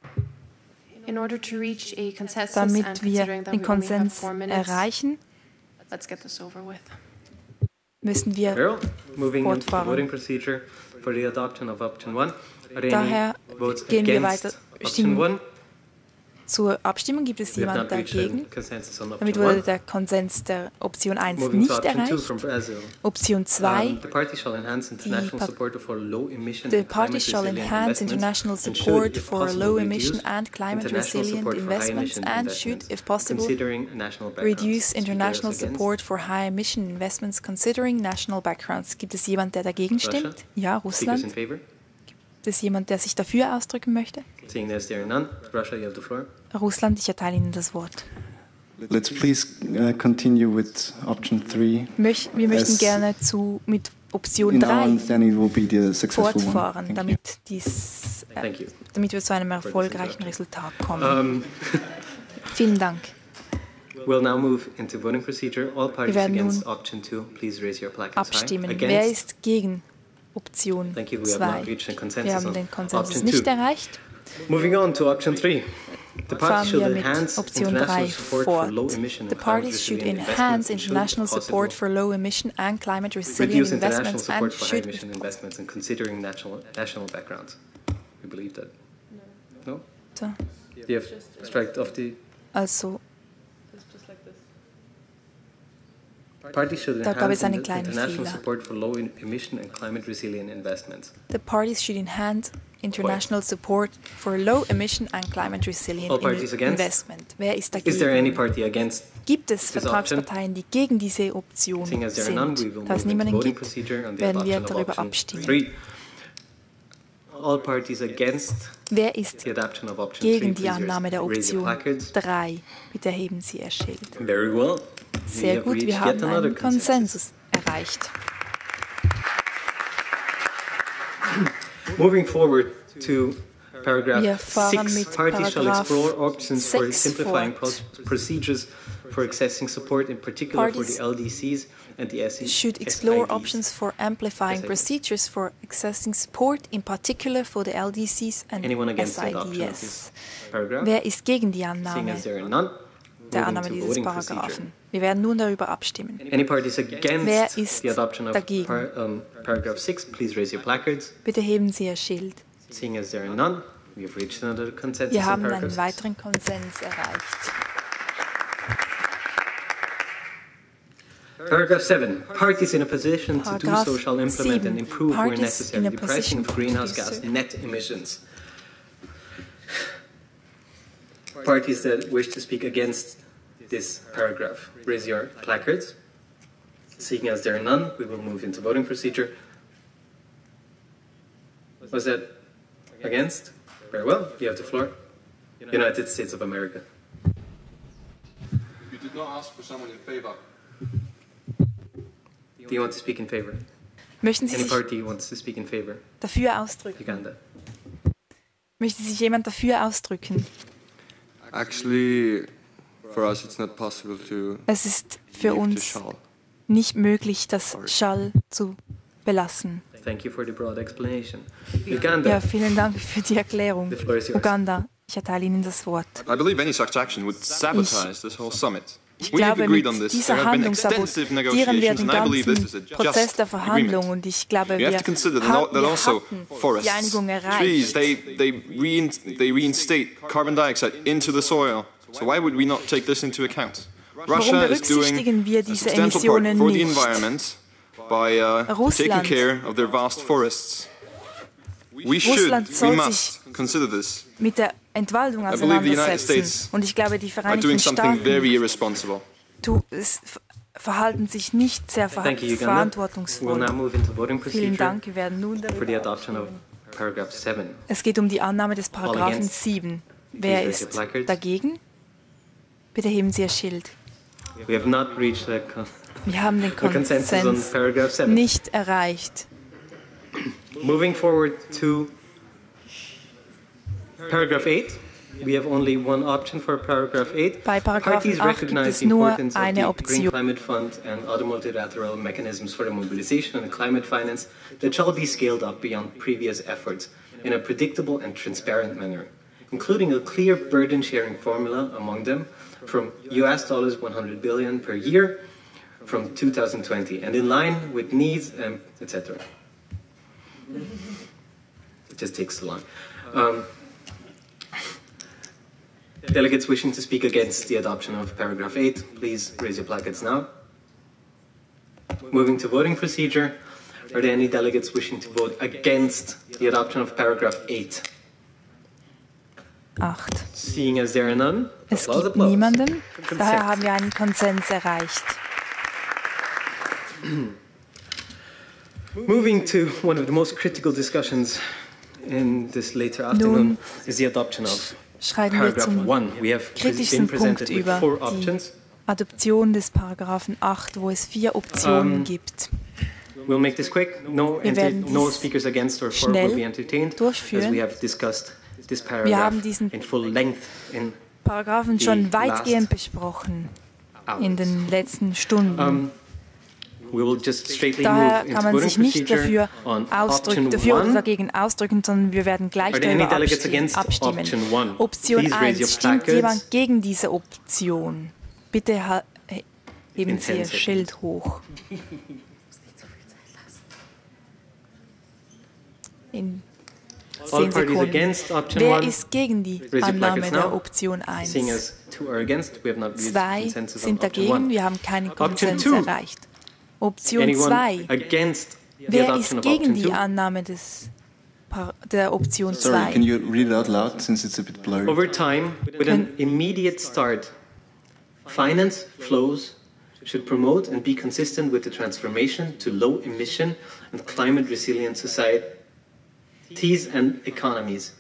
In order to reach a consensus Damit and wir considering that den we only have Konsens 4 minutes, erreichen, let's get this over with. müssen wir Well, moving into the fortfahren. voting procedure for the adoption of option 1. Are there Daher any votes gehen wir against weiter. option 1? Zur Abstimmung gibt es We have jemand not reached a dagegen. consensus on Damit option wurde 1. der Konsens der Option 1 Moving to nicht option 2 erreicht. from Brazil. Option 2, The party shall enhance international Pa- support for low emission the and party climate shall resilient enhance investments international and should, support if for possible, low reduce emission and climate international resilient support for high investments emission and investments, should, if possible, considering national backgrounds. reduce Speakers international against? support for high emission investments considering national backgrounds. Gibt es jemand, der dagegen Russia? stimmt? Ja, Speakers in Russland. favor? Gibt es jemand, der sich dafür ausdrücken möchte? Seeing as there are none, Russia, you have the floor. Russland, ich erteile Ihnen das Wort. let's please continue with option 3. Wir möchten gerne mit Option 3 fortfahren, damit wir zu einem erfolgreichen Resultat kommen. Vielen Dank. We'll now move into voting procedure. All parties against option 2, please raise your placards abstimmen. Wer ist gegen Option 2? Wir haben den Konsens nicht erreicht. Moving on to option 3. The parties should enhance international support for low emission and climate resilient international support for low emission and climate resilient investments and should investments and considering national backgrounds. We believe that. No? So. Do you have extract of the? Also. Parties should Da gab es einen enhance kleinen international Fehler. support for low emission and climate resilient investments. The parties should enhance international support for low emission and climate resilient investment. Wer ist dagegen? Is there any party against? Gibt es Vertragsparteien, die gegen diese Option sind? Da es niemanden gibt, werden wir darüber abstimmen. All parties against Wer ist the adoption of option gegen 3, die Annahme der raise your Option placards. 3? Bitte erheben Sie Ihr Schild. Very well. Sehr gut, wir haben einen Konsensus erreicht. Moving forward to Wir paragraph fahren 6, mit parties shall Paragraph explore options for 6 simplifying fort. procedures for accessing support, in particular for Parties the LDCs and the should explore SIDs. options for amplifying procedures for accessing support, in particular for the LDCs and Anyone against the adoption of SIDs. this paragraph? Wer ist gegen die Seeing Annahme as there are none, der moving Annahme to dieses voting Paragraphen? procedure. Wir werden nun darüber abstimmen. Any parties Wer against ist the adoption of dagegen? paragraph 6, please raise your placards. Bitte heben Sie Ihr Schild. Seeing as there are none, we have reached another consensus Wir on haben paragraph einen 6. weiteren Konsens erreicht. Paragraph 7. Parties in a position to do Paragraph so shall implement 7. and improve where Parties necessary in a the pricing position of to greenhouse do gas so. net emissions. Parties that wish to speak against this paragraph, raise your placards. Seeing as there are none, we will move into voting procedure. Was that against? Very well, you have the floor. United States of America. You did not ask for someone in favor. Do you want to speak in favor? Möchten Sie Any sich party wants to speak in favor? dafür ausdrücken? Uganda. Möchte sich jemand dafür ausdrücken? Actually, for us it's not possible to Es ist für leave the uns shall. nicht möglich, das Schall zu belassen. Thank you for the broad explanation. Uganda. Ja, vielen Dank für die Erklärung. The floor is yours. Uganda, ich erteile Ihnen das Wort. I believe any such action would sabotage this whole summit. Ich We have glaube, agreed mit on this. dieser There have been Handlung extensive sabotieren wir negotiations, den and I believe this is a ganzen Prozess der just Verhandlung agreement. und ich glaube, You wir have to consider that also hatten die forests, Einigung trees, erreicht. they reinstate carbon dioxide into the soil. So why would we not take this into account? Warum Russia is doing berücksichtigen wir a diese substantial part Emissionen for the nicht? environment by taking Russland- care of their vast forests. We Russland we soll must consider this. Mit der Entwaldung I believe the United auseinandersetzen. States Und ich glaube, die are Vereinigten doing something Staaten very irresponsible. verhalten sich nicht sehr Thank you, Uganda. We'll verantwortungsvoll. now move into voting Vielen procedure Dank, wir werden nun for the darüber adoption of paragraph 7. Es geht um die Annahme des Paragraphen against? 7. Wer raise your ist placards. dagegen? Bitte heben Sie Ihr Schild. We have not reached Wir haben den the consensus on Konsens paragraph 7. nicht erreicht. Moving forward to paragraph 8. We have only one option for paragraph 8. Bei Paragraph Parties 8 gibt recognize es the nur importance of eine the Green Option. Climate Fund and other multilateral mechanisms for the mobilization and climate finance that shall be scaled up beyond previous efforts in a predictable and transparent manner, including a clear burden-sharing formula among them from US dollars 100 billion per year from 2020 and in line with needs and etc. It just takes too long. Delegates wishing to speak against the adoption of paragraph 8, please raise your placards now. Moving to voting procedure, are there any delegates wishing to vote against the adoption of paragraph 8? 8. Seeing as there are none, Es applause, gibt applause. niemanden, Consent. daher haben wir einen Konsens erreicht. Moving to one of the most critical discussions in this later afternoon is the adoption of paragraph 1. We have been presented with 4 options. Adoption des Paragraphen 8, wo es 4 Optionen gibt. We'll make this quick. No speakers against or for will be entertained, as we have discussed this paragraph in full length in Paragraphen schon weitgehend besprochen in den letzten Stunden. Daher kann man sich nicht dafür oder dagegen ausdrücken, sondern wir werden gleich darüber abstimmen. Option 1. Stimmt jemand gegen diese Option? Bitte heben Sie Ihr Schild hoch. In 10 Sekunden. Wer ist gegen die Annahme der Option 1? 2 sind dagegen, wir haben keinen Konsens erreicht. Option 2. Wer ist gegen die Annahme der Option 2? Sorry, can you read it out loud since it's a bit blurry? Over time, with an immediate start, finance flows should promote and be consistent with the transformation to low emission and climate resilient societies and economies.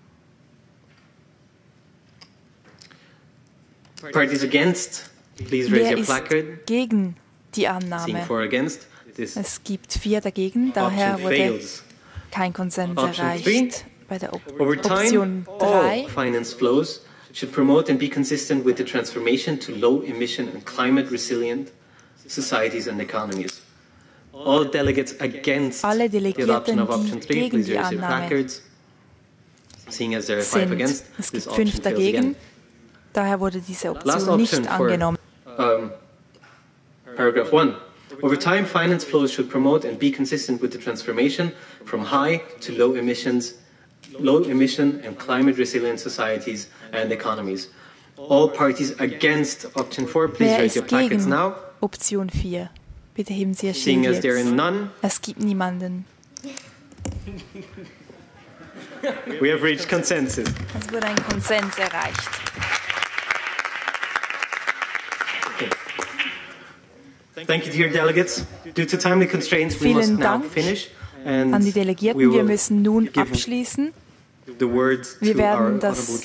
Parties against, please raise your placard. Gegen die Annahme. Es gibt 4 dagegen, daher wurde kein Konsens erreicht. Bei der Option 3. Finance flows should promote and be consistent with the transformation to low emission and climate resilient societies and economies. All delegates against the adoption of option 3, please raise your placards. Seeing as there are 5 against, this option fails again. Daher wurde diese Option nicht angenommen. Paragraph 1. Over time, finance flows should promote and be consistent with the transformation from high to low emission and climate resilient societies and economies. All parties against option 4, please raise your placards now. Option 4. Bitte heben Sie Ihr Schild jetzt. Es gibt niemanden. We have reached consensus. Es wurde ein Konsens erreicht. Thank you, dear delegates. Due to timely constraints, we must now finish. And an die Delegierten, wir müssen nun abschließen. Wir werden das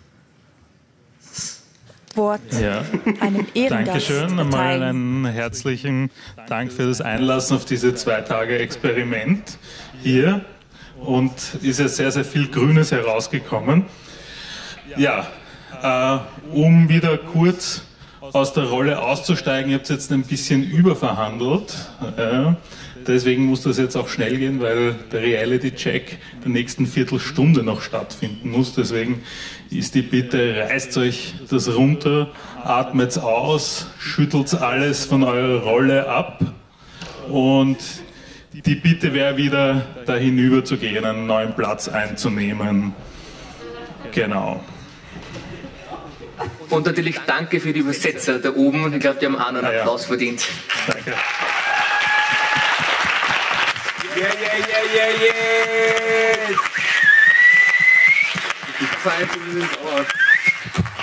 Wort einem Ehrengast Dankeschön. Einmal einen herzlichen Dank für das Einlassen auf diese 2 Tage Experiment hier. Und ist ja sehr, sehr viel Grünes herausgekommen. Ja, um wieder kurz aus der Rolle auszusteigen. Ihr habt jetzt ein bisschen überverhandelt. Deswegen muss das jetzt auch schnell gehen, weil der Reality-Check der nächsten Viertelstunde noch stattfinden muss. Deswegen ist die Bitte, reißt euch das runter, atmet aus, schüttelt alles von eurer Rolle ab. Und die Bitte wäre wieder, da hinüber zu gehen, einen neuen Platz einzunehmen. Genau. Und natürlich danke für die Übersetzer da oben. Ich glaube, die haben auch noch einen Applaus verdient. Danke. Yeah. Die Pfeife sind ins Ohr.